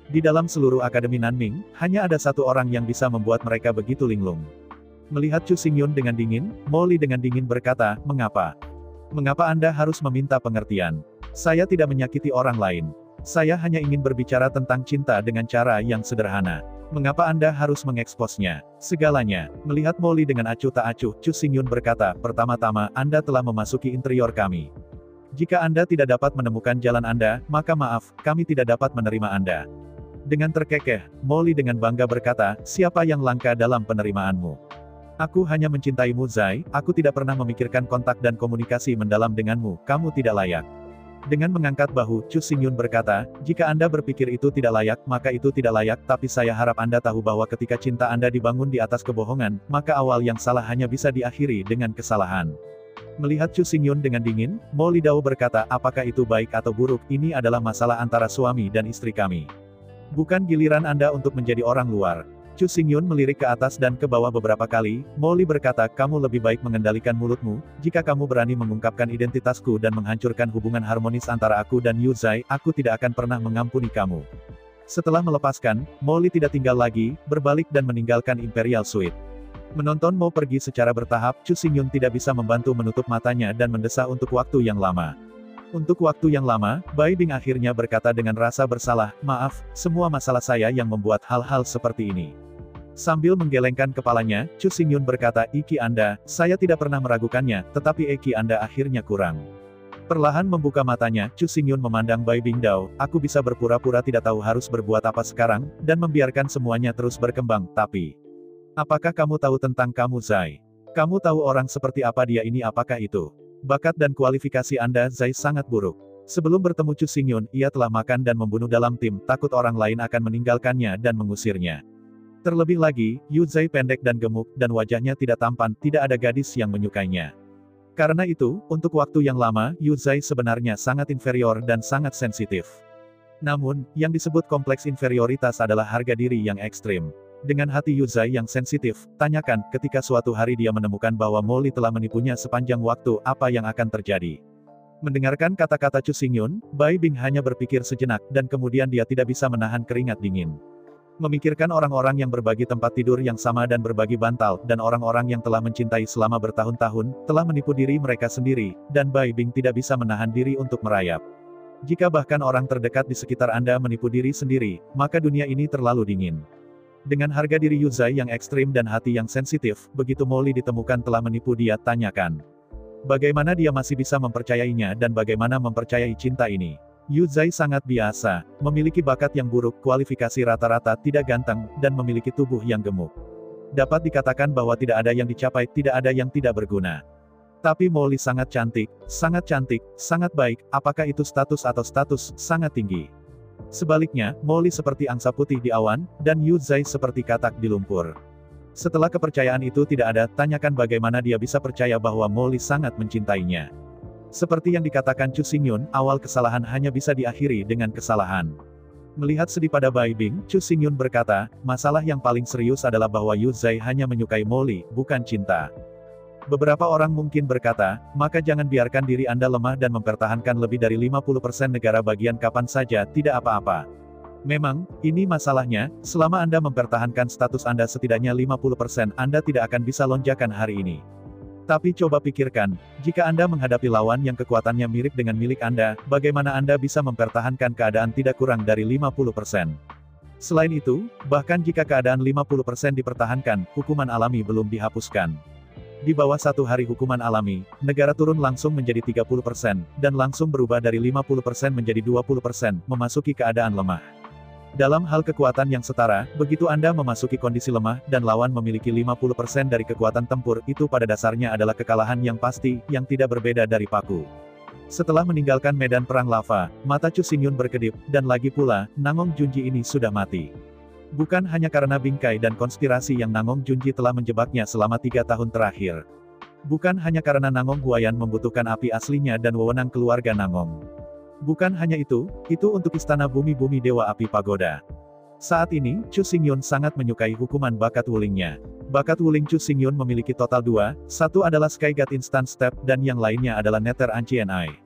Di dalam seluruh Akademi Nanming, hanya ada satu orang yang bisa membuat mereka begitu linglung. Melihat Chu Xingyun dengan dingin, Mo Li dengan dingin berkata, "Mengapa? Mengapa Anda harus meminta pengertian? Saya tidak menyakiti orang lain. Saya hanya ingin berbicara tentang cinta dengan cara yang sederhana. Mengapa Anda harus mengeksposnya? Segalanya." Melihat Mo Li dengan acuh tak acuh, Chu Xingyun berkata, "Pertama-tama, Anda telah memasuki interior kami. Jika Anda tidak dapat menemukan jalan Anda, maka maaf, kami tidak dapat menerima Anda." Dengan terkekeh, Mo Li dengan bangga berkata, "Siapa yang langka dalam penerimaanmu? Aku hanya mencintaimu Zai, aku tidak pernah memikirkan kontak dan komunikasi mendalam denganmu, kamu tidak layak." Dengan mengangkat bahu, Chu Xingyun berkata, "Jika Anda berpikir itu tidak layak, maka itu tidak layak, tapi saya harap Anda tahu bahwa ketika cinta Anda dibangun di atas kebohongan, maka awal yang salah hanya bisa diakhiri dengan kesalahan." Melihat Chu Xingyun dengan dingin, Mo Li Dao berkata, "Apakah itu baik atau buruk, ini adalah masalah antara suami dan istri kami. Bukan giliran Anda untuk menjadi orang luar." Chu Xingyun melirik ke atas dan ke bawah beberapa kali. Mo Li berkata, "Kamu lebih baik mengendalikan mulutmu, jika kamu berani mengungkapkan identitasku dan menghancurkan hubungan harmonis antara aku dan Yu Zai, aku tidak akan pernah mengampuni kamu." Setelah melepaskan, Mo Li tidak tinggal lagi, berbalik dan meninggalkan Imperial Suite. Menonton Mo pergi secara bertahap, Chu Xingyun tidak bisa membantu menutup matanya dan mendesah untuk waktu yang lama. Untuk waktu yang lama, Bai Bing akhirnya berkata dengan rasa bersalah, "Maaf, semua masalah saya yang membuat hal-hal seperti ini." Sambil menggelengkan kepalanya, Chu Xingyun berkata, "Iki Anda, saya tidak pernah meragukannya, tetapi Eki Anda akhirnya kurang." Perlahan membuka matanya, Chu Xingyun memandang Bai Bing Dao, "Aku bisa berpura-pura tidak tahu harus berbuat apa sekarang, dan membiarkan semuanya terus berkembang, tapi... Apakah kamu tahu tentang kamu Zai? Kamu tahu orang seperti apa dia ini apakah itu? Bakat dan kualifikasi Anda Zai sangat buruk." Sebelum bertemu Chu Xingyun, ia telah makan dan membunuh dalam tim, takut orang lain akan meninggalkannya dan mengusirnya. Terlebih lagi, Yu Zai pendek dan gemuk, dan wajahnya tidak tampan, tidak ada gadis yang menyukainya. Karena itu, untuk waktu yang lama, Yu Zai sebenarnya sangat inferior dan sangat sensitif. Namun, yang disebut kompleks inferioritas adalah harga diri yang ekstrim. Dengan hati Yu Zai yang sensitif, tanyakan, ketika suatu hari dia menemukan bahwa Mo Li telah menipunya sepanjang waktu, apa yang akan terjadi? Mendengarkan kata-kata Chu Xingyun, Bai Bing hanya berpikir sejenak, dan kemudian dia tidak bisa menahan keringat dingin. Memikirkan orang-orang yang berbagi tempat tidur yang sama dan berbagi bantal, dan orang-orang yang telah mencintai selama bertahun-tahun, telah menipu diri mereka sendiri, dan Bai Bing tidak bisa menahan diri untuk merayap. Jika bahkan orang terdekat di sekitar Anda menipu diri sendiri, maka dunia ini terlalu dingin. Dengan harga diri Yu Zai yang ekstrim dan hati yang sensitif, begitu Mo Li ditemukan telah menipu dia, tanyakan. Bagaimana dia masih bisa mempercayainya dan bagaimana mempercayai cinta ini? Yu Zai sangat biasa, memiliki bakat yang buruk, kualifikasi rata-rata, tidak ganteng, dan memiliki tubuh yang gemuk. Dapat dikatakan bahwa tidak ada yang dicapai, tidak ada yang tidak berguna. Tapi Mo Li sangat cantik, sangat cantik, sangat baik, apakah itu status atau status, sangat tinggi. Sebaliknya, Mo Li seperti angsa putih di awan, dan Yu Zai seperti katak di lumpur. Setelah kepercayaan itu tidak ada, tanyakan bagaimana dia bisa percaya bahwa Mo Li sangat mencintainya. Seperti yang dikatakan Chu Xingyun, awal kesalahan hanya bisa diakhiri dengan kesalahan. Melihat sedih pada Bai Bing, Chu Xingyun berkata, "Masalah yang paling serius adalah bahwa Yu Zai hanya menyukai Mo Li, bukan cinta." Beberapa orang mungkin berkata, "Maka jangan biarkan diri Anda lemah dan mempertahankan lebih dari lima puluh persen negara bagian kapan saja, tidak apa-apa." Memang, ini masalahnya, selama Anda mempertahankan status Anda setidaknya lima puluh persen, Anda tidak akan bisa lonjakan hari ini. Tapi coba pikirkan, jika Anda menghadapi lawan yang kekuatannya mirip dengan milik Anda, bagaimana Anda bisa mempertahankan keadaan tidak kurang dari lima puluh persen? Selain itu, bahkan jika keadaan lima puluh persen dipertahankan, hukuman alami belum dihapuskan. Di bawah satu hari hukuman alami, negara turun langsung menjadi tiga puluh persen, dan langsung berubah dari lima puluh persen menjadi dua puluh persen, memasuki keadaan lemah. Dalam hal kekuatan yang setara, begitu Anda memasuki kondisi lemah, dan lawan memiliki lima puluh persen dari kekuatan tempur, itu pada dasarnya adalah kekalahan yang pasti, yang tidak berbeda dari paku. Setelah meninggalkan medan perang lava, mata Chu Xingyun berkedip, dan lagi pula, Nangong Junji ini sudah mati. Bukan hanya karena bingkai dan konspirasi yang Nangong Junji telah menjebaknya selama tiga tahun terakhir. Bukan hanya karena Nangong Huayan membutuhkan api aslinya dan wewenang keluarga Nangong. Bukan hanya itu, itu untuk istana bumi-bumi Dewa Api Pagoda. Saat ini, Chu Xingyun sangat menyukai hukuman bakat wulingnya. Bakat wuling Chu Xingyun memiliki total dua, satu adalah Sky God Instant Step, dan yang lainnya adalah Nether Ancient Eye.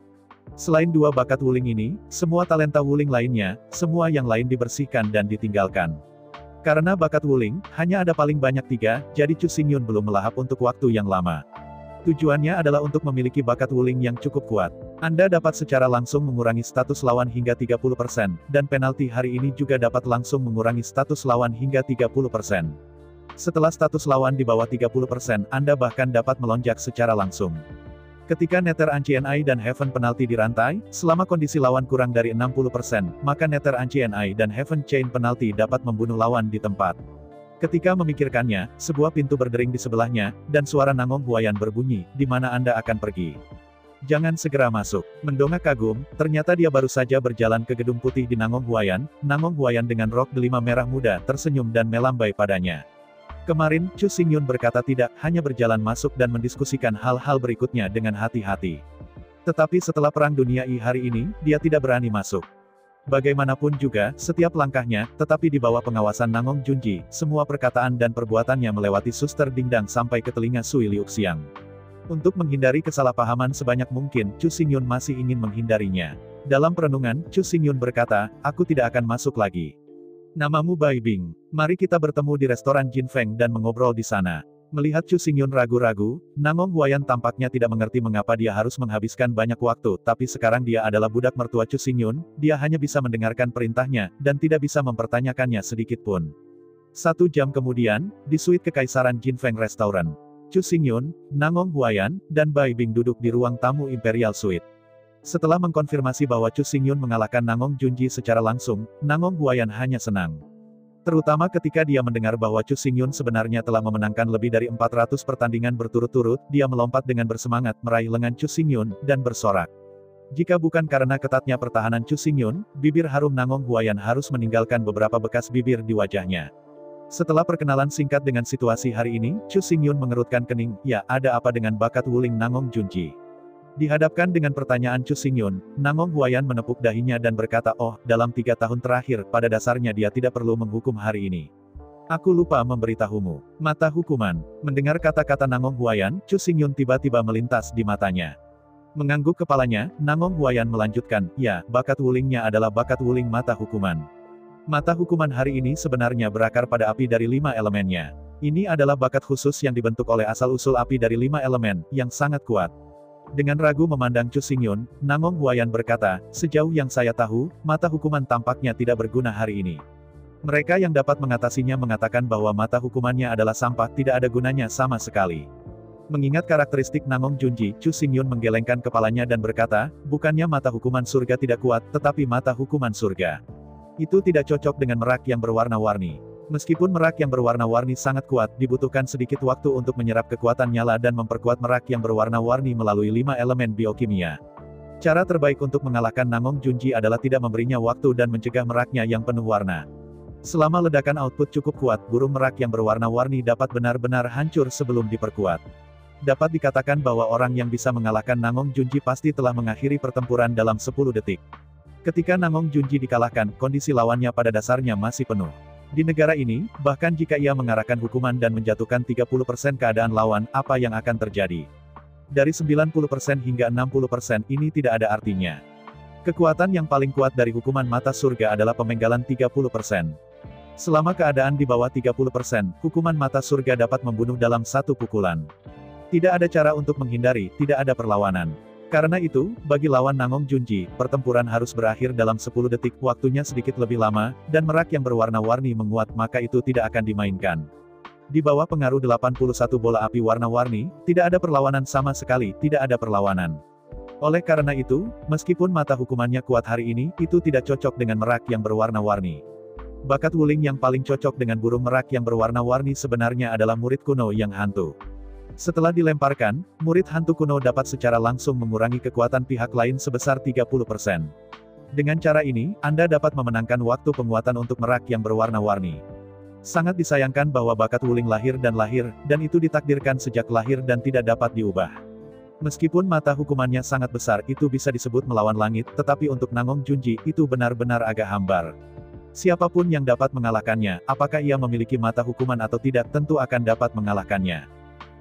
Selain dua bakat Wuling ini, semua talenta Wuling lainnya, semua yang lain dibersihkan dan ditinggalkan. Karena bakat Wuling, hanya ada paling banyak tiga, jadi Chu Xingyun belum melahap untuk waktu yang lama. Tujuannya adalah untuk memiliki bakat Wuling yang cukup kuat. Anda dapat secara langsung mengurangi status lawan hingga tiga puluh persen, dan penalti hari ini juga dapat langsung mengurangi status lawan hingga tiga puluh persen. Setelah status lawan di bawah tiga puluh persen, Anda bahkan dapat melonjak secara langsung. Ketika Nether Ancient Eye dan Heaven penalti dirantai, selama kondisi lawan kurang dari enam puluh persen, maka Nether Ancient Eye dan Heaven Chain penalti dapat membunuh lawan di tempat. Ketika memikirkannya, sebuah pintu berdering di sebelahnya, dan suara Nangong Huayan berbunyi, di mana Anda akan pergi. Jangan segera masuk. Mendongak kagum, ternyata dia baru saja berjalan ke gedung putih di Nangong Huayan. Nangong Huayan dengan rok delima merah muda tersenyum dan melambai padanya. Kemarin, Chu Xingyun berkata tidak, hanya berjalan masuk dan mendiskusikan hal-hal berikutnya dengan hati-hati. Tetapi setelah Perang Dunia I hari ini, dia tidak berani masuk. Bagaimanapun juga, setiap langkahnya, tetapi di bawah pengawasan Nangong Junji, semua perkataan dan perbuatannya melewati Suster Dingdang sampai ke telinga Sui Liuxiang. Untuk menghindari kesalahpahaman sebanyak mungkin, Chu Xingyun masih ingin menghindarinya. Dalam perenungan, Chu Xingyun berkata, aku tidak akan masuk lagi. Namamu Bai Bing. Mari kita bertemu di restoran Jin Feng dan mengobrol di sana. Melihat Chu Xingyun ragu-ragu, Nangong Huayan tampaknya tidak mengerti mengapa dia harus menghabiskan banyak waktu, tapi sekarang dia adalah budak mertua Chu Xingyun, dia hanya bisa mendengarkan perintahnya, dan tidak bisa mempertanyakannya sedikit pun. Satu jam kemudian, di suite Kekaisaran Jin Feng Restaurant, Chu Xingyun, Nangong Huayan, dan Bai Bing duduk di ruang tamu Imperial Suite. Setelah mengkonfirmasi bahwa Chu Xingyun mengalahkan Nangong Junji secara langsung, Nangong Huayan hanya senang. Terutama ketika dia mendengar bahwa Chu Xingyun sebenarnya telah memenangkan lebih dari empat ratus pertandingan berturut-turut, dia melompat dengan bersemangat meraih lengan Chu Xingyun, dan bersorak. Jika bukan karena ketatnya pertahanan Chu Xingyun, bibir harum Nangong Huayan harus meninggalkan beberapa bekas bibir di wajahnya. Setelah perkenalan singkat dengan situasi hari ini, Chu Xingyun mengerutkan kening, ya, ada apa dengan bakat Wuling Nangong Junji? Dihadapkan dengan pertanyaan Chu Xingyun, Nangong Huayan menepuk dahinya dan berkata, oh, dalam tiga tahun terakhir, pada dasarnya dia tidak perlu menghukum hari ini. Aku lupa memberitahumu. Mata hukuman. Mendengar kata-kata Nangong Huayan, Chu Xingyun tiba-tiba melintas di matanya. Mengangguk kepalanya, Nangong Huayan melanjutkan, ya, bakat Wulingnya adalah bakat Wuling mata hukuman. Mata hukuman hari ini sebenarnya berakar pada api dari lima elemennya. Ini adalah bakat khusus yang dibentuk oleh asal-usul api dari lima elemen, yang sangat kuat. Dengan ragu memandang Chu Xingyun, Nangong Huayan berkata, sejauh yang saya tahu, mata hukuman tampaknya tidak berguna hari ini. Mereka yang dapat mengatasinya mengatakan bahwa mata hukumannya adalah sampah, tidak ada gunanya sama sekali. Mengingat karakteristik Nangong Junji, Chu Xingyun menggelengkan kepalanya dan berkata, bukannya mata hukuman surga tidak kuat, tetapi mata hukuman surga itu tidak cocok dengan merak yang berwarna-warni. Meskipun merak yang berwarna-warni sangat kuat, dibutuhkan sedikit waktu untuk menyerap kekuatan nyala dan memperkuat merak yang berwarna-warni melalui lima elemen biokimia. Cara terbaik untuk mengalahkan Nangong Junji adalah tidak memberinya waktu dan mencegah meraknya yang penuh warna. Selama ledakan output cukup kuat, burung merak yang berwarna-warni dapat benar-benar hancur sebelum diperkuat. Dapat dikatakan bahwa orang yang bisa mengalahkan Nangong Junji pasti telah mengakhiri pertempuran dalam sepuluh detik. Ketika Nangong Junji dikalahkan, kondisi lawannya pada dasarnya masih penuh. Di negara ini, bahkan jika ia mengarahkan hukuman dan menjatuhkan tiga puluh persen keadaan lawan, apa yang akan terjadi? Dari sembilan puluh persen hingga enam puluh persen ini tidak ada artinya. Kekuatan yang paling kuat dari hukuman mata surga adalah pemenggalan tiga puluh persen. Selama keadaan di bawah tiga puluh persen, hukuman mata surga dapat membunuh dalam satu pukulan. Tidak ada cara untuk menghindari, tidak ada perlawanan. Karena itu, bagi lawan Nangong Junji, pertempuran harus berakhir dalam sepuluh detik, waktunya sedikit lebih lama, dan merak yang berwarna-warni menguat, maka itu tidak akan dimainkan. Di bawah pengaruh delapan puluh satu bola api warna-warni, tidak ada perlawanan sama sekali, tidak ada perlawanan. Oleh karena itu, meskipun mata hukumannya kuat hari ini, itu tidak cocok dengan merak yang berwarna-warni. Bakat Wuling yang paling cocok dengan burung merak yang berwarna-warni sebenarnya adalah murid kuno yang hantu. Setelah dilemparkan, murid hantu kuno dapat secara langsung mengurangi kekuatan pihak lain sebesar tiga puluh persen. Dengan cara ini, Anda dapat memenangkan waktu penguatan untuk merak yang berwarna-warni. Sangat disayangkan bahwa bakat Wuling lahir dan lahir, dan itu ditakdirkan sejak lahir dan tidak dapat diubah. Meskipun mata hukumannya sangat besar, itu bisa disebut melawan langit, tetapi untuk Nangong Junji, itu benar-benar agak hambar. Siapapun yang dapat mengalahkannya, apakah ia memiliki mata hukuman atau tidak, tentu akan dapat mengalahkannya.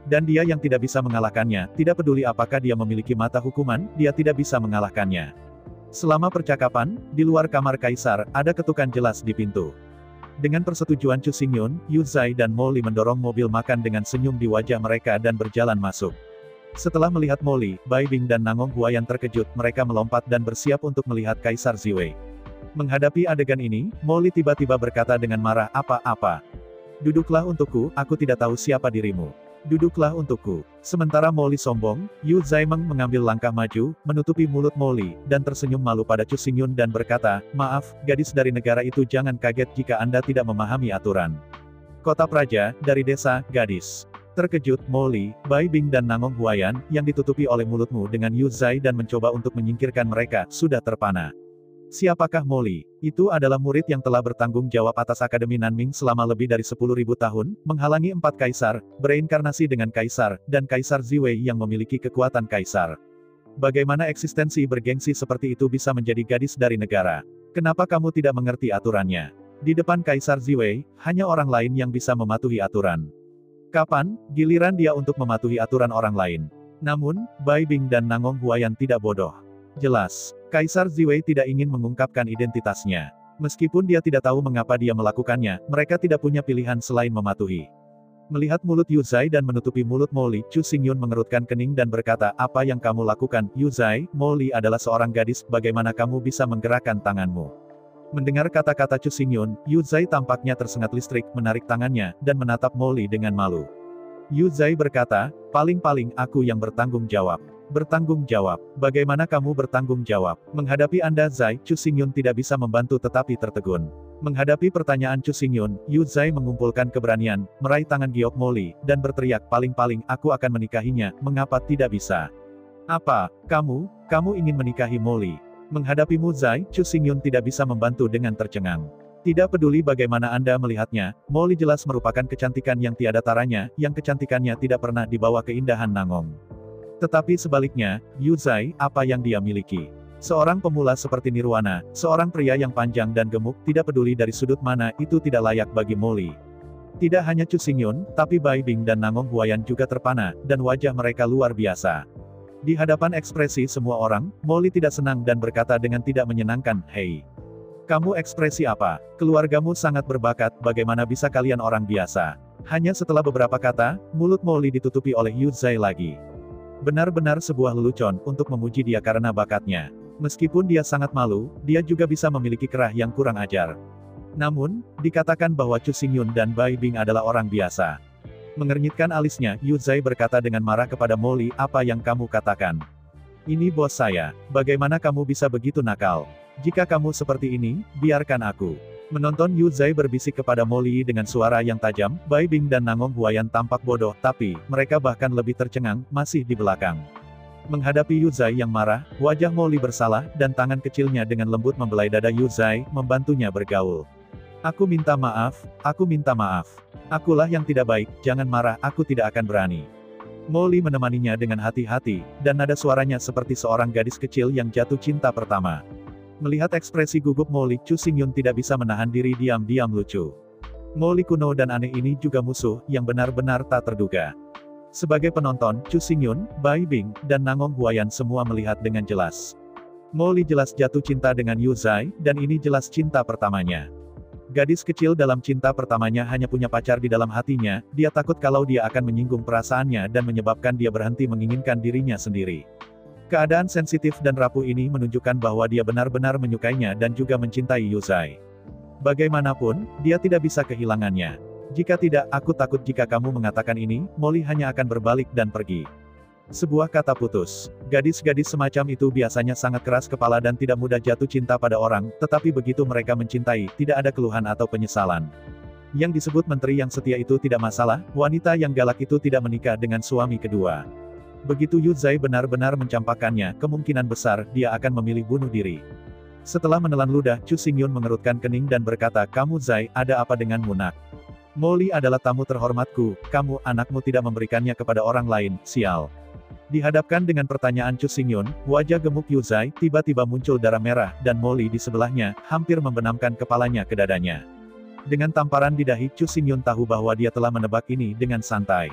Dan dia yang tidak bisa mengalahkannya, tidak peduli apakah dia memiliki mata hukuman, dia tidak bisa mengalahkannya. Selama percakapan, di luar kamar kaisar, ada ketukan jelas di pintu. Dengan persetujuan Chu Xingyun, Yu Zai dan Molly mendorong mobil makan dengan senyum di wajah mereka dan berjalan masuk. Setelah melihat Molly, Bai Bing dan Nangong Huayan terkejut, mereka melompat dan bersiap untuk melihat Kaisar Ziwei. Menghadapi adegan ini, Molly tiba-tiba berkata dengan marah, apa-apa. Duduklah untukku, aku tidak tahu siapa dirimu. Duduklah untukku. Sementara Molly sombong, Yu Zaimeng mengambil langkah maju, menutupi mulut Molly, dan tersenyum malu pada Chu Xingyun dan berkata, maaf, gadis dari negara itu jangan kaget jika Anda tidak memahami aturan. Kota Praja, dari desa, gadis. Terkejut, Molly, Bai Bing dan Nangong Huayan, yang ditutupi oleh mulutmu dengan Yu Zai dan mencoba untuk menyingkirkan mereka, sudah terpana. Siapakah Molly? Itu adalah murid yang telah bertanggung jawab atas Akademi Nanming selama lebih dari sepuluh ribu tahun, menghalangi empat kaisar, bereinkarnasi dengan kaisar, dan Kaisar Ziwei yang memiliki kekuatan kaisar. Bagaimana eksistensi bergengsi seperti itu bisa menjadi gadis dari negara? Kenapa kamu tidak mengerti aturannya? Di depan Kaisar Ziwei, hanya orang lain yang bisa mematuhi aturan. Kapan, giliran dia untuk mematuhi aturan orang lain? Namun, Bai Bing dan Nangong Huayan tidak bodoh. Jelas, Kaisar Ziwei tidak ingin mengungkapkan identitasnya. Meskipun dia tidak tahu mengapa dia melakukannya, mereka tidak punya pilihan selain mematuhi. Melihat mulut Yu Zai dan menutupi mulut Molly, Chu Xingyun mengerutkan kening dan berkata, apa yang kamu lakukan, Yu Zai? Molly adalah seorang gadis, bagaimana kamu bisa menggerakkan tanganmu? Mendengar kata-kata Chu Xingyun, Yu Zai tampaknya tersengat listrik, menarik tangannya, dan menatap Molly dengan malu. Yu Zai berkata, paling-paling aku yang bertanggung jawab. Bertanggung jawab. Bagaimana kamu bertanggung jawab? Menghadapi Anda Zai, Chu Xingyun tidak bisa membantu tetapi tertegun. Menghadapi pertanyaan Chu Xingyun, Yu Zai mengumpulkan keberanian, meraih tangan giok Molly, dan berteriak, paling-paling aku akan menikahinya, mengapa tidak bisa? Apa? Kamu? Kamu ingin menikahi Molly? Menghadapi Mu Zai, Chu Xingyun tidak bisa membantu dengan tercengang. Tidak peduli bagaimana Anda melihatnya, Molly jelas merupakan kecantikan yang tiada taranya, yang kecantikannya tidak pernah dibawa keindahan Nangong. Tetapi sebaliknya, Yu Zai, apa yang dia miliki? Seorang pemula seperti Nirwana, seorang pria yang panjang dan gemuk, tidak peduli dari sudut mana, itu tidak layak bagi Molly. Tidak hanya Chu Xingyun, tapi Bai Bing dan Nangong Huayan juga terpana, dan wajah mereka luar biasa. Di hadapan ekspresi semua orang, Molly tidak senang dan berkata dengan tidak menyenangkan, hei. Kamu ekspresi apa? Keluargamu sangat berbakat, bagaimana bisa kalian orang biasa? Hanya setelah beberapa kata, mulut Molly ditutupi oleh Yu Zai lagi. Benar-benar sebuah lelucon untuk memuji dia karena bakatnya. Meskipun dia sangat malu, dia juga bisa memiliki kerah yang kurang ajar. Namun, dikatakan bahwa Chu Xingyun dan Bai Bing adalah orang biasa. Mengernyitkan alisnya, Yu Zai berkata dengan marah kepada Molly, apa yang kamu katakan? Ini bos saya, bagaimana kamu bisa begitu nakal? Jika kamu seperti ini, biarkan aku. Menonton Yu Zai berbisik kepada Molly dengan suara yang tajam, Bai Bing dan Nangong Huayan tampak bodoh, tapi, mereka bahkan lebih tercengang, masih di belakang. Menghadapi Yu Zai yang marah, wajah Molly bersalah, dan tangan kecilnya dengan lembut membelai dada Yu Zai, membantunya bergaul. Aku minta maaf, aku minta maaf. Akulah yang tidak baik, jangan marah, aku tidak akan berani. Molly menemaninya dengan hati-hati, dan nada suaranya seperti seorang gadis kecil yang jatuh cinta pertama. Melihat ekspresi gugup Molly, Chu Xingyun tidak bisa menahan diri diam-diam lucu. Molly kuno dan aneh ini juga musuh, yang benar-benar tak terduga. Sebagai penonton, Chu Xingyun, Bai Bing, dan Nangong Huayan semua melihat dengan jelas. Molly jelas jatuh cinta dengan Yu Zai, dan ini jelas cinta pertamanya. Gadis kecil dalam cinta pertamanya hanya punya pacar di dalam hatinya, dia takut kalau dia akan menyinggung perasaannya dan menyebabkan dia berhenti menginginkan dirinya sendiri. Keadaan sensitif dan rapuh ini menunjukkan bahwa dia benar-benar menyukainya dan juga mencintai Yu Zai. Bagaimanapun, dia tidak bisa kehilangannya. Jika tidak, aku takut jika kamu mengatakan ini, Molly hanya akan berbalik dan pergi. Sebuah kata putus. Gadis-gadis semacam itu biasanya sangat keras kepala dan tidak mudah jatuh cinta pada orang, tetapi begitu mereka mencintai, tidak ada keluhan atau penyesalan. Yang disebut menteri yang setia itu tidak masalah, wanita yang galak itu tidak menikah dengan suami kedua. Begitu Yu Zai benar-benar mencampakkannya, kemungkinan besar, dia akan memilih bunuh diri. Setelah menelan ludah, Chu Xingyun mengerutkan kening dan berkata, kamu Zai, ada apa denganmu nak? Molly adalah tamu terhormatku, kamu, anakmu tidak memberikannya kepada orang lain, sial. Dihadapkan dengan pertanyaan Chu Xingyun, wajah gemuk Yu Zai, tiba-tiba muncul darah merah, dan Molly di sebelahnya, hampir membenamkan kepalanya ke dadanya. Dengan tamparan di dahi, Chu Xingyun tahu bahwa dia telah menebak ini dengan santai.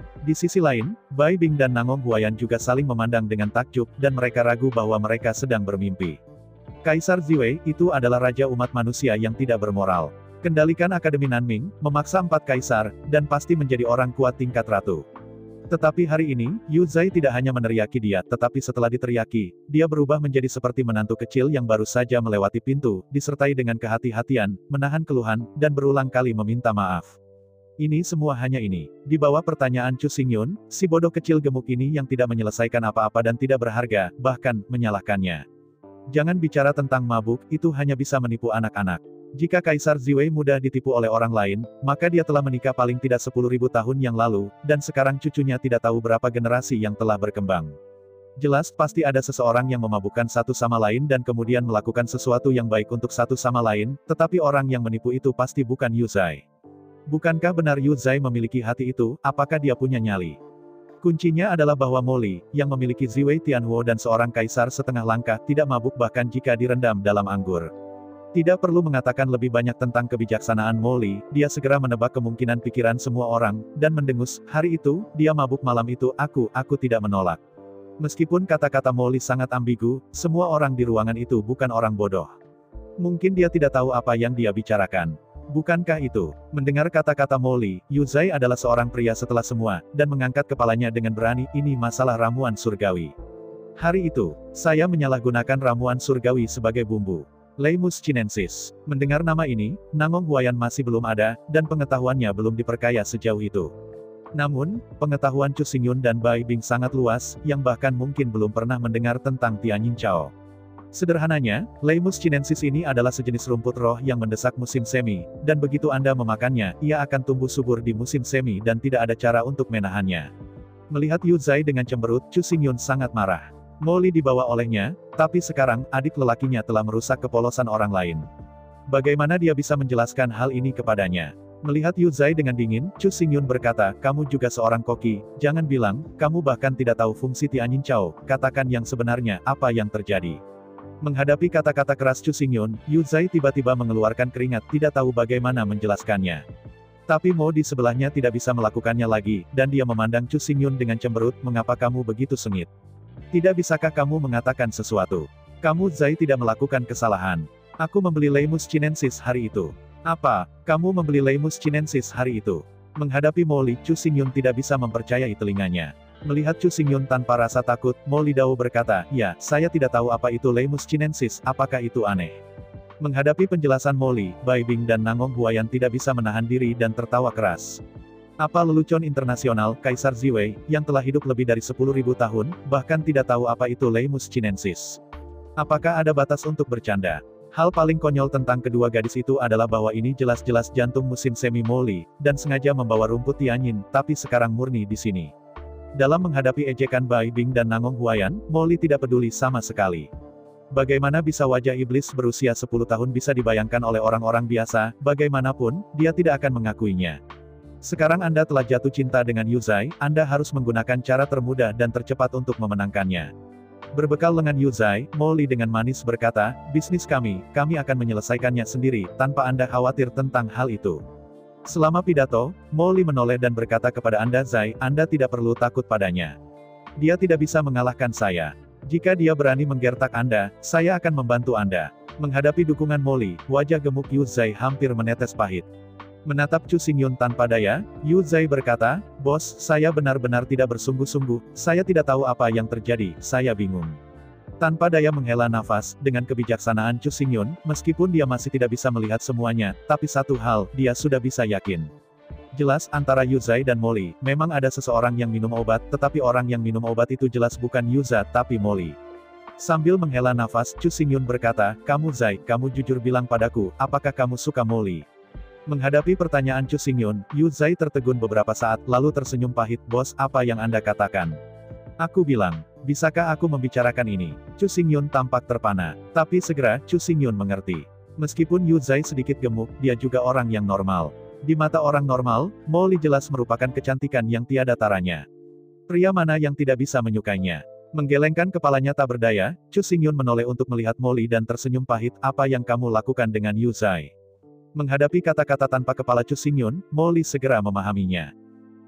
Di sisi lain, Bai Bing dan Nangong Huayan juga saling memandang dengan takjub, dan mereka ragu bahwa mereka sedang bermimpi. Kaisar Ziwei, itu adalah raja umat manusia yang tidak bermoral. Kendalikan Akademi Nanming, memaksa empat kaisar, dan pasti menjadi orang kuat tingkat ratu. Tetapi hari ini, Yu Zai tidak hanya meneriaki dia, tetapi setelah diteriaki, dia berubah menjadi seperti menantu kecil yang baru saja melewati pintu, disertai dengan kehati-hatian, menahan keluhan, dan berulang kali meminta maaf. Ini semua hanya ini. Di bawah pertanyaan Chu Xingyun, si bodoh kecil gemuk ini yang tidak menyelesaikan apa-apa dan tidak berharga, bahkan, menyalahkannya. Jangan bicara tentang mabuk, itu hanya bisa menipu anak-anak. Jika Kaisar Ziwei mudah ditipu oleh orang lain, maka dia telah menikah paling tidak sepuluh ribu tahun yang lalu, dan sekarang cucunya tidak tahu berapa generasi yang telah berkembang. Jelas pasti ada seseorang yang memabukkan satu sama lain dan kemudian melakukan sesuatu yang baik untuk satu sama lain, tetapi orang yang menipu itu pasti bukan Yu Zai. Bukankah benar Yu Zai memiliki hati itu, apakah dia punya nyali? Kuncinya adalah bahwa Molly, yang memiliki Ziwei Tianhuo dan seorang kaisar setengah langkah, tidak mabuk bahkan jika direndam dalam anggur. Tidak perlu mengatakan lebih banyak tentang kebijaksanaan Molly, dia segera menebak kemungkinan pikiran semua orang, dan mendengus, hari itu, dia mabuk malam itu, aku, aku tidak menolak. Meskipun kata-kata Molly sangat ambigu, semua orang di ruangan itu bukan orang bodoh. Mungkin dia tidak tahu apa yang dia bicarakan. Bukankah itu? Mendengar kata-kata Molly, Yu Zai adalah seorang pria setelah semua, dan mengangkat kepalanya dengan berani, ini masalah ramuan surgawi. Hari itu, saya menyalahgunakan ramuan surgawi sebagai bumbu. Leimus Chinensis. Mendengar nama ini, Nangong Huayan masih belum ada, dan pengetahuannya belum diperkaya sejauh itu. Namun, pengetahuan Chu Xingyun dan Bai Bing sangat luas, yang bahkan mungkin belum pernah mendengar tentang Tianyin Chao. Sederhananya, Leimus Chinensis ini adalah sejenis rumput roh yang mendesak musim semi, dan begitu Anda memakannya, ia akan tumbuh subur di musim semi dan tidak ada cara untuk menahannya. Melihat Yu Zai dengan cemberut, Chu Xingyun sangat marah. Molly dibawa olehnya, tapi sekarang, adik lelakinya telah merusak kepolosan orang lain. Bagaimana dia bisa menjelaskan hal ini kepadanya? Melihat Yu Zai dengan dingin, Chu Xingyun berkata, kamu juga seorang koki, jangan bilang, kamu bahkan tidak tahu fungsi Tianyin Chao, katakan yang sebenarnya, apa yang terjadi. Menghadapi kata-kata keras Chu Xingyun, Yu Zai tiba-tiba mengeluarkan keringat, tidak tahu bagaimana menjelaskannya. Tapi Mo di sebelahnya tidak bisa melakukannya lagi, dan dia memandang Chu Xingyun dengan cemberut, mengapa kamu begitu sengit? Tidak bisakah kamu mengatakan sesuatu? Kamu Zai tidak melakukan kesalahan. Aku membeli Leimus Chinensis hari itu. Apa? Kamu membeli Leimus Chinensis hari itu? Menghadapi Molly, Chu Xingyun tidak bisa mempercayai telinganya. Melihat Chu Xingyun tanpa rasa takut, Molly Dao berkata, ya, saya tidak tahu apa itu Leimus Chinensis, apakah itu aneh? Menghadapi penjelasan Molly, Bai Bing dan Nangong Huayan tidak bisa menahan diri dan tertawa keras. Apa lelucon internasional, Kaisar Ziwei, yang telah hidup lebih dari sepuluh ribu tahun, bahkan tidak tahu apa itu Leimus Chinensis? Apakah ada batas untuk bercanda? Hal paling konyol tentang kedua gadis itu adalah bahwa ini jelas-jelas jantung musim semi Molly, dan sengaja membawa rumput Tianyin, tapi sekarang murni di sini. Dalam menghadapi ejekan Bai Bing dan Nangong Huayan, Molly tidak peduli sama sekali. Bagaimana bisa wajah iblis berusia sepuluh tahun bisa dibayangkan oleh orang-orang biasa, bagaimanapun, dia tidak akan mengakuinya. Sekarang Anda telah jatuh cinta dengan Yu Zai, Anda harus menggunakan cara termudah dan tercepat untuk memenangkannya. Berbekal lengan Yu Zai, Molly dengan manis berkata, bisnis kami, kami akan menyelesaikannya sendiri, tanpa Anda khawatir tentang hal itu. Selama pidato, Molly menoleh dan berkata kepada Anda Zai, Anda tidak perlu takut padanya. Dia tidak bisa mengalahkan saya. Jika dia berani menggertak Anda, saya akan membantu Anda. Menghadapi dukungan Molly, wajah gemuk Yu Zai hampir menetes pahit. Menatap Chu Xingyun tanpa daya, Yu Zai berkata, bos, saya benar-benar tidak bersungguh-sungguh, saya tidak tahu apa yang terjadi, saya bingung. Tanpa daya menghela nafas, dengan kebijaksanaan Chu Xingyun, meskipun dia masih tidak bisa melihat semuanya, tapi satu hal, dia sudah bisa yakin. Jelas, antara Yu Zai dan Molly, memang ada seseorang yang minum obat, tetapi orang yang minum obat itu jelas bukan Yu Zai, tapi Molly. Sambil menghela nafas, Chu Xingyun berkata, kamu Zai, kamu jujur bilang padaku, apakah kamu suka Molly? Menghadapi pertanyaan Chu Xingyun, Yu Zai tertegun beberapa saat, lalu tersenyum pahit, bos, apa yang Anda katakan? Aku bilang, bisakah aku membicarakan ini? Chu Xingyun tampak terpana. Tapi segera, Chu Xingyun mengerti. Meskipun Yu Zai sedikit gemuk, dia juga orang yang normal. Di mata orang normal, Molly jelas merupakan kecantikan yang tiada taranya. Pria mana yang tidak bisa menyukainya? Menggelengkan kepalanya tak berdaya, Chu Xingyun menoleh untuk melihat Molly dan tersenyum pahit, apa yang kamu lakukan dengan Yu Zai? Menghadapi kata-kata tanpa kepala Chu Xingyun, Molly segera memahaminya.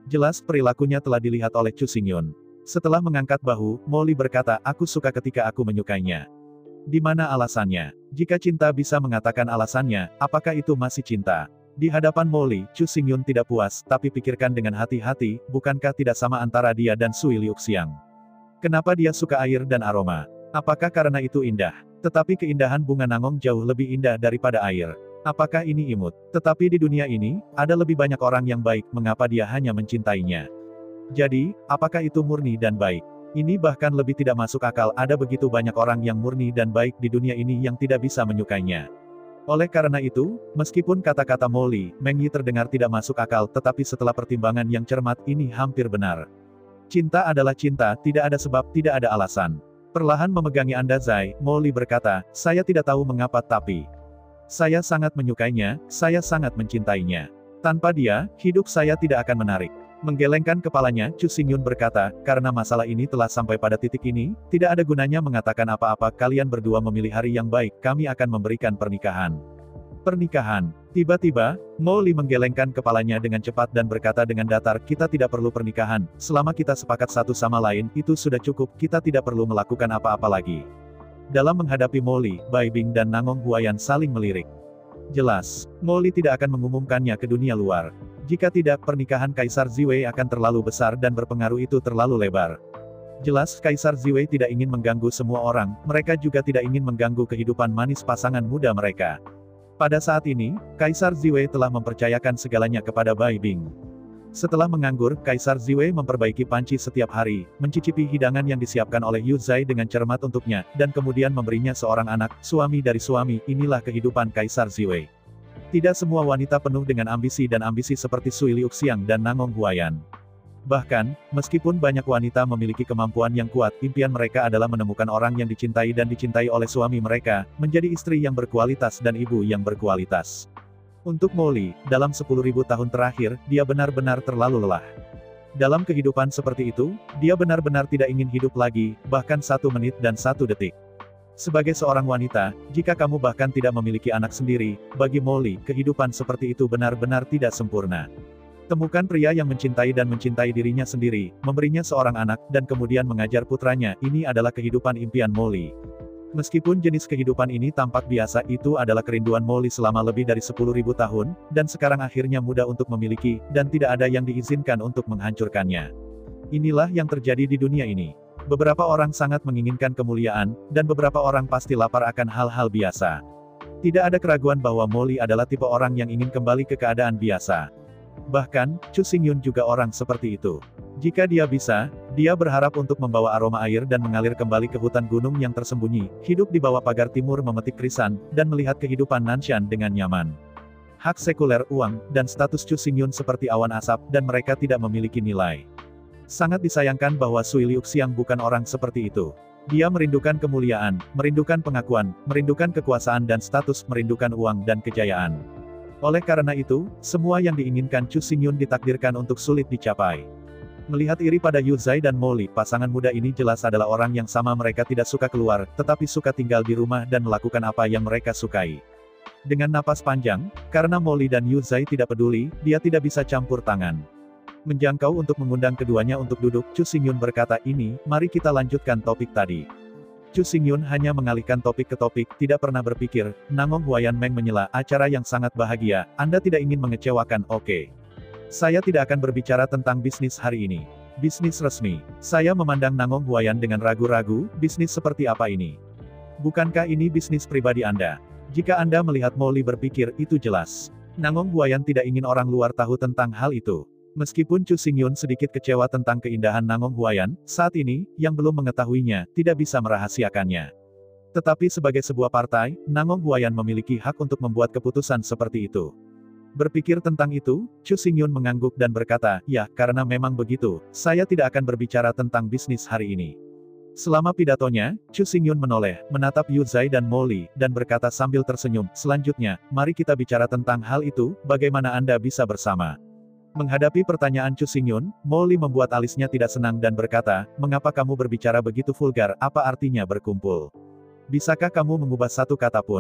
Jelas perilakunya telah dilihat oleh Chu Xingyun. Setelah mengangkat bahu, Molly berkata, aku suka ketika aku menyukainya. Di mana alasannya? Jika cinta bisa mengatakan alasannya, apakah itu masih cinta? Di hadapan Molly, Chu Xingyun tidak puas, tapi pikirkan dengan hati-hati, bukankah tidak sama antara dia dan Sui Liuxiang? Kenapa dia suka air dan aroma? Apakah karena itu indah? Tetapi keindahan bunga nangong jauh lebih indah daripada air. Apakah ini imut? Tetapi di dunia ini, ada lebih banyak orang yang baik, mengapa dia hanya mencintainya? Jadi, apakah itu murni dan baik? Ini bahkan lebih tidak masuk akal, ada begitu banyak orang yang murni dan baik di dunia ini yang tidak bisa menyukainya. Oleh karena itu, meskipun kata-kata Molly, Meng Yi terdengar tidak masuk akal, tetapi setelah pertimbangan yang cermat, ini hampir benar. Cinta adalah cinta, tidak ada sebab, tidak ada alasan. Perlahan memegangi Anda Zai, Molly berkata, saya tidak tahu mengapa tapi. Saya sangat menyukainya, saya sangat mencintainya. Tanpa dia, hidup saya tidak akan menarik. Menggelengkan kepalanya, Chu Xingyun berkata, karena masalah ini telah sampai pada titik ini, tidak ada gunanya mengatakan apa-apa, kalian berdua memilih hari yang baik, kami akan memberikan pernikahan. Pernikahan. Tiba-tiba, Molly menggelengkan kepalanya dengan cepat dan berkata dengan datar, kita tidak perlu pernikahan, selama kita sepakat satu sama lain, itu sudah cukup, kita tidak perlu melakukan apa-apa lagi. Dalam menghadapi Molly, Bai Bing dan Nangong Huayan saling melirik. Jelas, Molly tidak akan mengumumkannya ke dunia luar. Jika tidak, pernikahan Kaisar Ziwei akan terlalu besar dan berpengaruh itu terlalu lebar. Jelas, Kaisar Ziwei tidak ingin mengganggu semua orang, mereka juga tidak ingin mengganggu kehidupan manis pasangan muda mereka. Pada saat ini, Kaisar Ziwei telah mempercayakan segalanya kepada Bai Bing. Setelah menganggur, Kaisar Ziwei memperbaiki panci setiap hari, mencicipi hidangan yang disiapkan oleh Yu Zai dengan cermat untuknya, dan kemudian memberinya seorang anak, suami dari suami, inilah kehidupan Kaisar Ziwei. Tidak semua wanita penuh dengan ambisi dan ambisi seperti Sui Liuxiang dan Nangong Huayan. Bahkan, meskipun banyak wanita memiliki kemampuan yang kuat, impian mereka adalah menemukan orang yang dicintai dan dicintai oleh suami mereka, menjadi istri yang berkualitas dan ibu yang berkualitas. Untuk Molly, dalam sepuluh ribu tahun terakhir, dia benar-benar terlalu lelah. Dalam kehidupan seperti itu, dia benar-benar tidak ingin hidup lagi, bahkan satu menit dan satu detik. Sebagai seorang wanita, jika kamu bahkan tidak memiliki anak sendiri, bagi Molly, kehidupan seperti itu benar-benar tidak sempurna. Temukan pria yang mencintai dan mencintai dirinya sendiri, memberinya seorang anak, dan kemudian mengajar putranya, ini adalah kehidupan impian Molly. Meskipun jenis kehidupan ini tampak biasa, itu adalah kerinduan Molly selama lebih dari sepuluh ribu tahun, dan sekarang akhirnya mudah untuk memiliki, dan tidak ada yang diizinkan untuk menghancurkannya. Inilah yang terjadi di dunia ini. Beberapa orang sangat menginginkan kemuliaan, dan beberapa orang pasti lapar akan hal-hal biasa. Tidak ada keraguan bahwa Molly adalah tipe orang yang ingin kembali ke keadaan biasa. Bahkan, Chu Xingyun juga orang seperti itu. Jika dia bisa, dia berharap untuk membawa aroma air dan mengalir kembali ke hutan gunung yang tersembunyi, hidup di bawah pagar timur memetik krisan, dan melihat kehidupan Nanshan dengan nyaman. Hak sekuler, uang, dan status Chu Xingyun seperti awan asap, dan mereka tidak memiliki nilai. Sangat disayangkan bahwa Sui Liuxiang bukan orang seperti itu. Dia merindukan kemuliaan, merindukan pengakuan, merindukan kekuasaan dan status, merindukan uang dan kejayaan. Oleh karena itu, semua yang diinginkan Chu Xingyun ditakdirkan untuk sulit dicapai. Melihat iri pada Yu Zai dan Molly, pasangan muda ini jelas adalah orang yang sama, mereka tidak suka keluar, tetapi suka tinggal di rumah dan melakukan apa yang mereka sukai. Dengan napas panjang, karena Molly dan Yu Zai tidak peduli, dia tidak bisa campur tangan. Menjangkau untuk mengundang keduanya untuk duduk, Chu Xingyun berkata, ini, mari kita lanjutkan topik tadi. Chu Xingyun hanya mengalihkan topik ke topik, tidak pernah berpikir. Nangong Huayan Meng menyela, acara yang sangat bahagia, Anda tidak ingin mengecewakan, oke. Saya tidak akan berbicara tentang bisnis hari ini. Bisnis resmi. Saya memandang Nangong Huayan dengan ragu-ragu, bisnis seperti apa ini? Bukankah ini bisnis pribadi Anda? Jika Anda melihat Molly berpikir, itu jelas. Nangong Huayan tidak ingin orang luar tahu tentang hal itu. Meskipun Chu Xingyun sedikit kecewa tentang keindahan Nangong Huayan, saat ini, yang belum mengetahuinya, tidak bisa merahasiakannya. Tetapi sebagai sebuah partai, Nangong Huayan memiliki hak untuk membuat keputusan seperti itu. Berpikir tentang itu, Chu Xingyun mengangguk dan berkata, ya, karena memang begitu, saya tidak akan berbicara tentang bisnis hari ini. Selama pidatonya, Chu Xingyun menoleh, menatap Yu Zai dan Molly, dan berkata sambil tersenyum, selanjutnya, mari kita bicara tentang hal itu, bagaimana Anda bisa bersama. Menghadapi pertanyaan Chu Xingyun, Molly membuat alisnya tidak senang dan berkata, mengapa kamu berbicara begitu vulgar, apa artinya berkumpul? Bisakah kamu mengubah satu kata pun?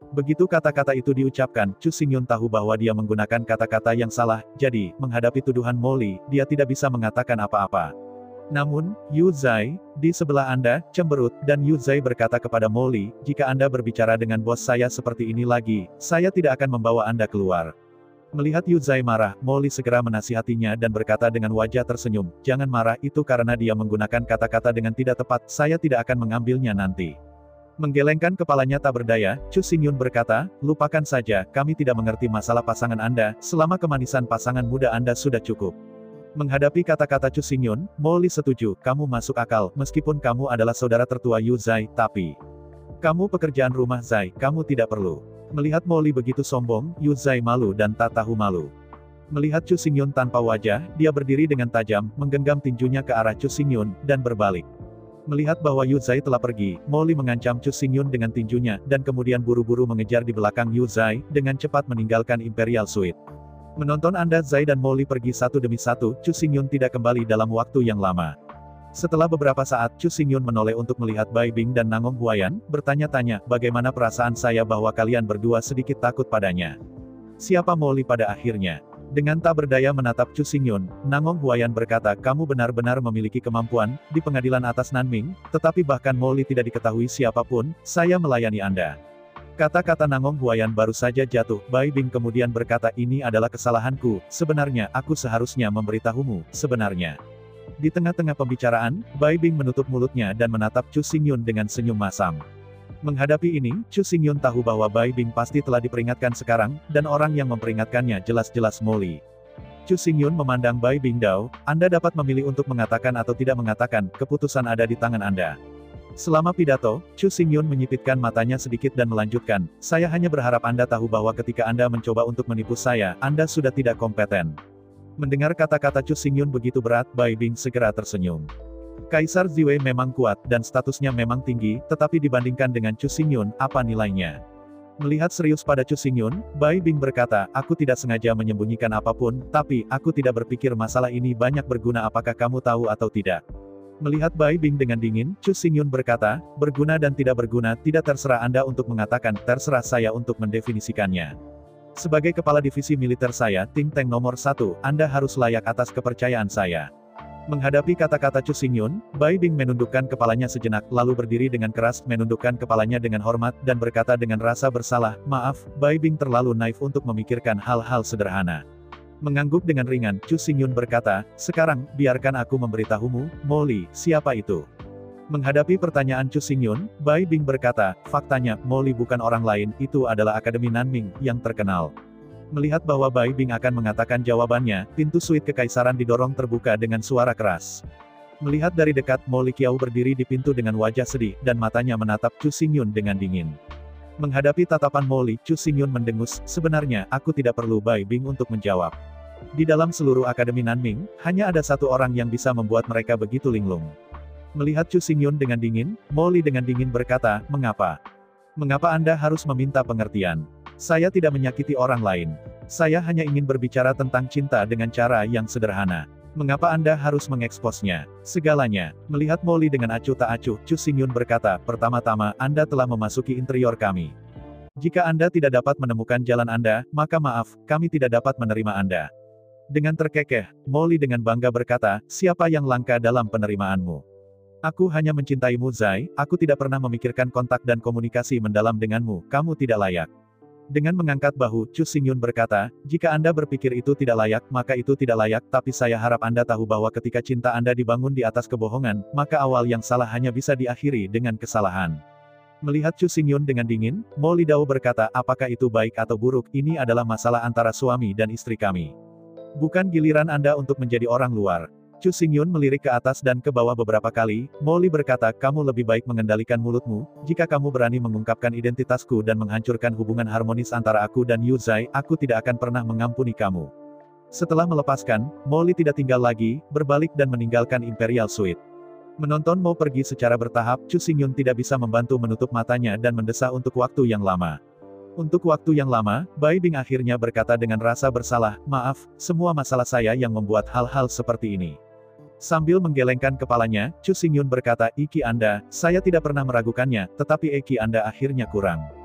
Begitu kata-kata itu diucapkan, Chu Xingyun tahu bahwa dia menggunakan kata-kata yang salah, jadi, menghadapi tuduhan Molly, dia tidak bisa mengatakan apa-apa. Namun, Yu Zai, di sebelah Anda, cemberut, dan Yu Zai berkata kepada Molly, jika Anda berbicara dengan bos saya seperti ini lagi, saya tidak akan membawa Anda keluar. Melihat Yu Zai marah, Molly segera menasihatinya dan berkata dengan wajah tersenyum, jangan marah, itu karena dia menggunakan kata-kata dengan tidak tepat, saya tidak akan mengambilnya nanti. Menggelengkan kepalanya tak berdaya, Chu Xingyun berkata, lupakan saja, kami tidak mengerti masalah pasangan Anda, selama kemanisan pasangan muda Anda sudah cukup. Menghadapi kata-kata Chu Xingyun, Molly setuju, kamu masuk akal, meskipun kamu adalah saudara tertua Yu Zai, tapi kamu pekerjaan rumah Zai, kamu tidak perlu. Melihat Molly begitu sombong, Yu Zai malu dan tak tahu malu. Melihat Chu Xingyun tanpa wajah, dia berdiri dengan tajam, menggenggam tinjunya ke arah Chu Xingyun, dan berbalik. Melihat bahwa Yu Zai telah pergi, Molly mengancam Chu Xingyun dengan tinjunya, dan kemudian buru-buru mengejar di belakang Yu Zai, dengan cepat meninggalkan Imperial Suite. Menonton Anda Zai dan Molly pergi satu demi satu, Chu Xingyun tidak kembali dalam waktu yang lama. Setelah beberapa saat, Chu Xingyun menoleh untuk melihat Bai Bing dan Nangong Huayan, bertanya-tanya, bagaimana perasaan saya bahwa kalian berdua sedikit takut padanya. Siapa Molly pada akhirnya? Dengan tak berdaya menatap Chu Xingyun, Nangong Huayan berkata, kamu benar-benar memiliki kemampuan, di pengadilan atas Nanming, tetapi bahkan Molly tidak diketahui siapapun, saya melayani Anda. Kata-kata Nangong Huayan baru saja jatuh, Bai Bing kemudian berkata, ini adalah kesalahanku, sebenarnya aku seharusnya memberitahumu, sebenarnya. Di tengah-tengah pembicaraan, Bai Bing menutup mulutnya dan menatap Chu Xingyun dengan senyum masam. Menghadapi ini, Chu Xingyun tahu bahwa Bai Bing pasti telah diperingatkan sekarang, dan orang yang memperingatkannya jelas-jelas Molly. Chu Xingyun memandang Bai Bing Dao, Anda dapat memilih untuk mengatakan atau tidak mengatakan, keputusan ada di tangan Anda. Selama pidato, Chu Xingyun menyipitkan matanya sedikit dan melanjutkan, saya hanya berharap Anda tahu bahwa ketika Anda mencoba untuk menipu saya, Anda sudah tidak kompeten. Mendengar kata-kata Chu Xingyun begitu berat, Bai Bing segera tersenyum. Kaisar Ziwei memang kuat, dan statusnya memang tinggi, tetapi dibandingkan dengan Chu Xingyun, apa nilainya? Melihat serius pada Chu Xingyun, Bai Bing berkata, aku tidak sengaja menyembunyikan apapun, tapi, aku tidak berpikir masalah ini banyak berguna apakah kamu tahu atau tidak. Melihat Bai Bing dengan dingin, Chu Xingyun berkata, berguna dan tidak berguna, tidak terserah Anda untuk mengatakan, terserah saya untuk mendefinisikannya. Sebagai kepala divisi militer saya, think tank nomor satu, Anda harus layak atas kepercayaan saya. Menghadapi kata-kata Chu Xingyun, Bai Bing menundukkan kepalanya sejenak, lalu berdiri dengan keras, menundukkan kepalanya dengan hormat, dan berkata dengan rasa bersalah, maaf, Bai Bing terlalu naif untuk memikirkan hal-hal sederhana. Mengangguk dengan ringan, Chu Xingyun berkata, sekarang, biarkan aku memberitahumu, Molly, siapa itu? Menghadapi pertanyaan Chu Xingyun, Bai Bing berkata, faktanya, Molly bukan orang lain, itu adalah Akademi Nanming, yang terkenal. Melihat bahwa Bai Bing akan mengatakan jawabannya, pintu suite kekaisaran didorong terbuka dengan suara keras. Melihat dari dekat, Molly Qiao berdiri di pintu dengan wajah sedih, dan matanya menatap Chu Xingyun dengan dingin. Menghadapi tatapan Molly, Chu Xingyun mendengus, sebenarnya, aku tidak perlu Bai Bing untuk menjawab. Di dalam seluruh Akademi Nanming, hanya ada satu orang yang bisa membuat mereka begitu linglung. Melihat Chu Xingyun dengan dingin, Molly dengan dingin berkata, mengapa? Mengapa Anda harus meminta pengertian? Saya tidak menyakiti orang lain. Saya hanya ingin berbicara tentang cinta dengan cara yang sederhana. Mengapa Anda harus mengeksposnya? Segalanya. Melihat Molly dengan acuh tak acuh, Chu Xingyun berkata, pertama-tama, Anda telah memasuki interior kami. Jika Anda tidak dapat menemukan jalan Anda, maka maaf, kami tidak dapat menerima Anda. Dengan terkekeh, Molly dengan bangga berkata, siapa yang langka dalam penerimaanmu? Aku hanya mencintaimu Zai, aku tidak pernah memikirkan kontak dan komunikasi mendalam denganmu, kamu tidak layak. Dengan mengangkat bahu, Chu Xingyun berkata, jika Anda berpikir itu tidak layak, maka itu tidak layak, tapi saya harap Anda tahu bahwa ketika cinta Anda dibangun di atas kebohongan, maka awal yang salah hanya bisa diakhiri dengan kesalahan. Melihat Chu Xingyun dengan dingin, Molly Dao berkata, apakah itu baik atau buruk, ini adalah masalah antara suami dan istri kami. Bukan giliran Anda untuk menjadi orang luar. Chu Xingyun melirik ke atas dan ke bawah beberapa kali, Molly berkata, kamu lebih baik mengendalikan mulutmu, jika kamu berani mengungkapkan identitasku dan menghancurkan hubungan harmonis antara aku dan Yu Zai, aku tidak akan pernah mengampuni kamu. Setelah melepaskan, Molly tidak tinggal lagi, berbalik dan meninggalkan Imperial Suite. Menonton Mo pergi secara bertahap, Chu Xingyun tidak bisa membantu menutup matanya dan mendesah untuk waktu yang lama. Untuk waktu yang lama, Bai Bing akhirnya berkata dengan rasa bersalah, maaf, semua masalah saya yang membuat hal-hal seperti ini. Sambil menggelengkan kepalanya, Chu Xingyun berkata, Iki Anda, saya tidak pernah meragukannya, tetapi Eki Anda akhirnya kurang.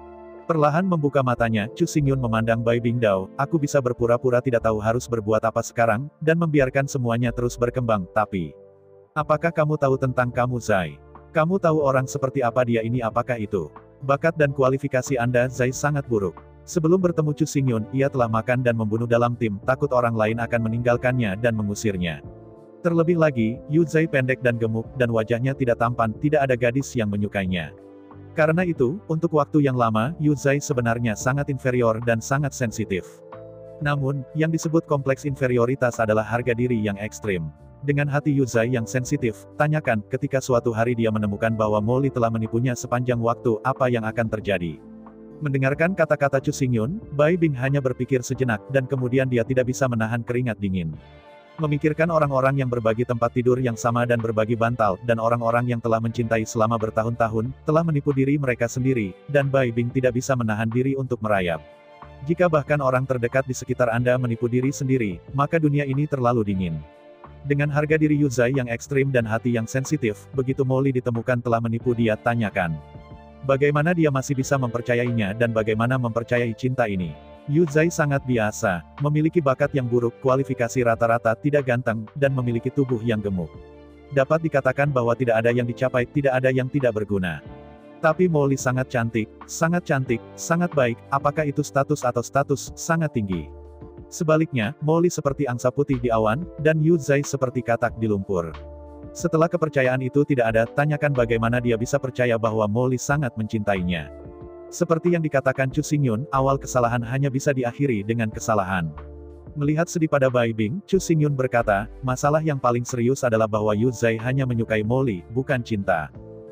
Perlahan membuka matanya, Chu Xingyun memandang Bai Bingdao, aku bisa berpura-pura tidak tahu harus berbuat apa sekarang, dan membiarkan semuanya terus berkembang, tapi... Apakah kamu tahu tentang kamu Zai? Kamu tahu orang seperti apa dia ini apakah itu? Bakat dan kualifikasi Anda Zai sangat buruk. Sebelum bertemu Chu Xingyun, ia telah makan dan membunuh dalam tim, takut orang lain akan meninggalkannya dan mengusirnya. Terlebih lagi, Yu Zai pendek dan gemuk, dan wajahnya tidak tampan, tidak ada gadis yang menyukainya. Karena itu, untuk waktu yang lama, Yu Zai sebenarnya sangat inferior dan sangat sensitif. Namun, yang disebut kompleks inferioritas adalah harga diri yang ekstrim. Dengan hati Yu Zai yang sensitif, tanyakan, ketika suatu hari dia menemukan bahwa Molly telah menipunya sepanjang waktu, apa yang akan terjadi? Mendengarkan kata-kata Chu Xingyun, Bai Bing hanya berpikir sejenak, dan kemudian dia tidak bisa menahan keringat dingin. Memikirkan orang-orang yang berbagi tempat tidur yang sama dan berbagi bantal, dan orang-orang yang telah mencintai selama bertahun-tahun, telah menipu diri mereka sendiri, dan Bai Bing tidak bisa menahan diri untuk merayap. Jika bahkan orang terdekat di sekitar Anda menipu diri sendiri, maka dunia ini terlalu dingin. Dengan harga diri Yu Zai yang ekstrim dan hati yang sensitif, begitu Molly ditemukan telah menipu dia, tanyakan. Bagaimana dia masih bisa mempercayainya dan bagaimana mempercayai cinta ini? Yu Zai sangat biasa, memiliki bakat yang buruk, kualifikasi rata-rata, tidak ganteng, dan memiliki tubuh yang gemuk. Dapat dikatakan bahwa tidak ada yang dicapai, tidak ada yang tidak berguna. Tapi Molly sangat cantik, sangat cantik, sangat baik, apakah itu status atau status, sangat tinggi. Sebaliknya, Molly seperti angsa putih di awan, dan Yu Zai seperti katak di lumpur. Setelah kepercayaan itu tidak ada, tanyakan bagaimana dia bisa percaya bahwa Molly sangat mencintainya. Seperti yang dikatakan Chu Xingyun, awal kesalahan hanya bisa diakhiri dengan kesalahan. Melihat sedih pada Bai Bing, Chu Xingyun berkata, masalah yang paling serius adalah bahwa Yu Zai hanya menyukai Molly, bukan cinta.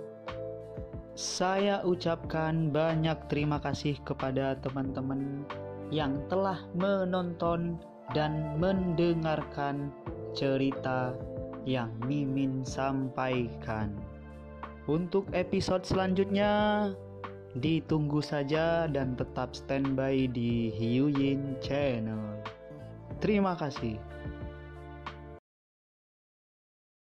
Saya ucapkan banyak terima kasih kepada teman-teman yang telah menonton dan mendengarkan cerita yang Mimin sampaikan. Untuk episode selanjutnya, ditunggu saja dan tetap standby di Hiu Yin Channel. Terima kasih.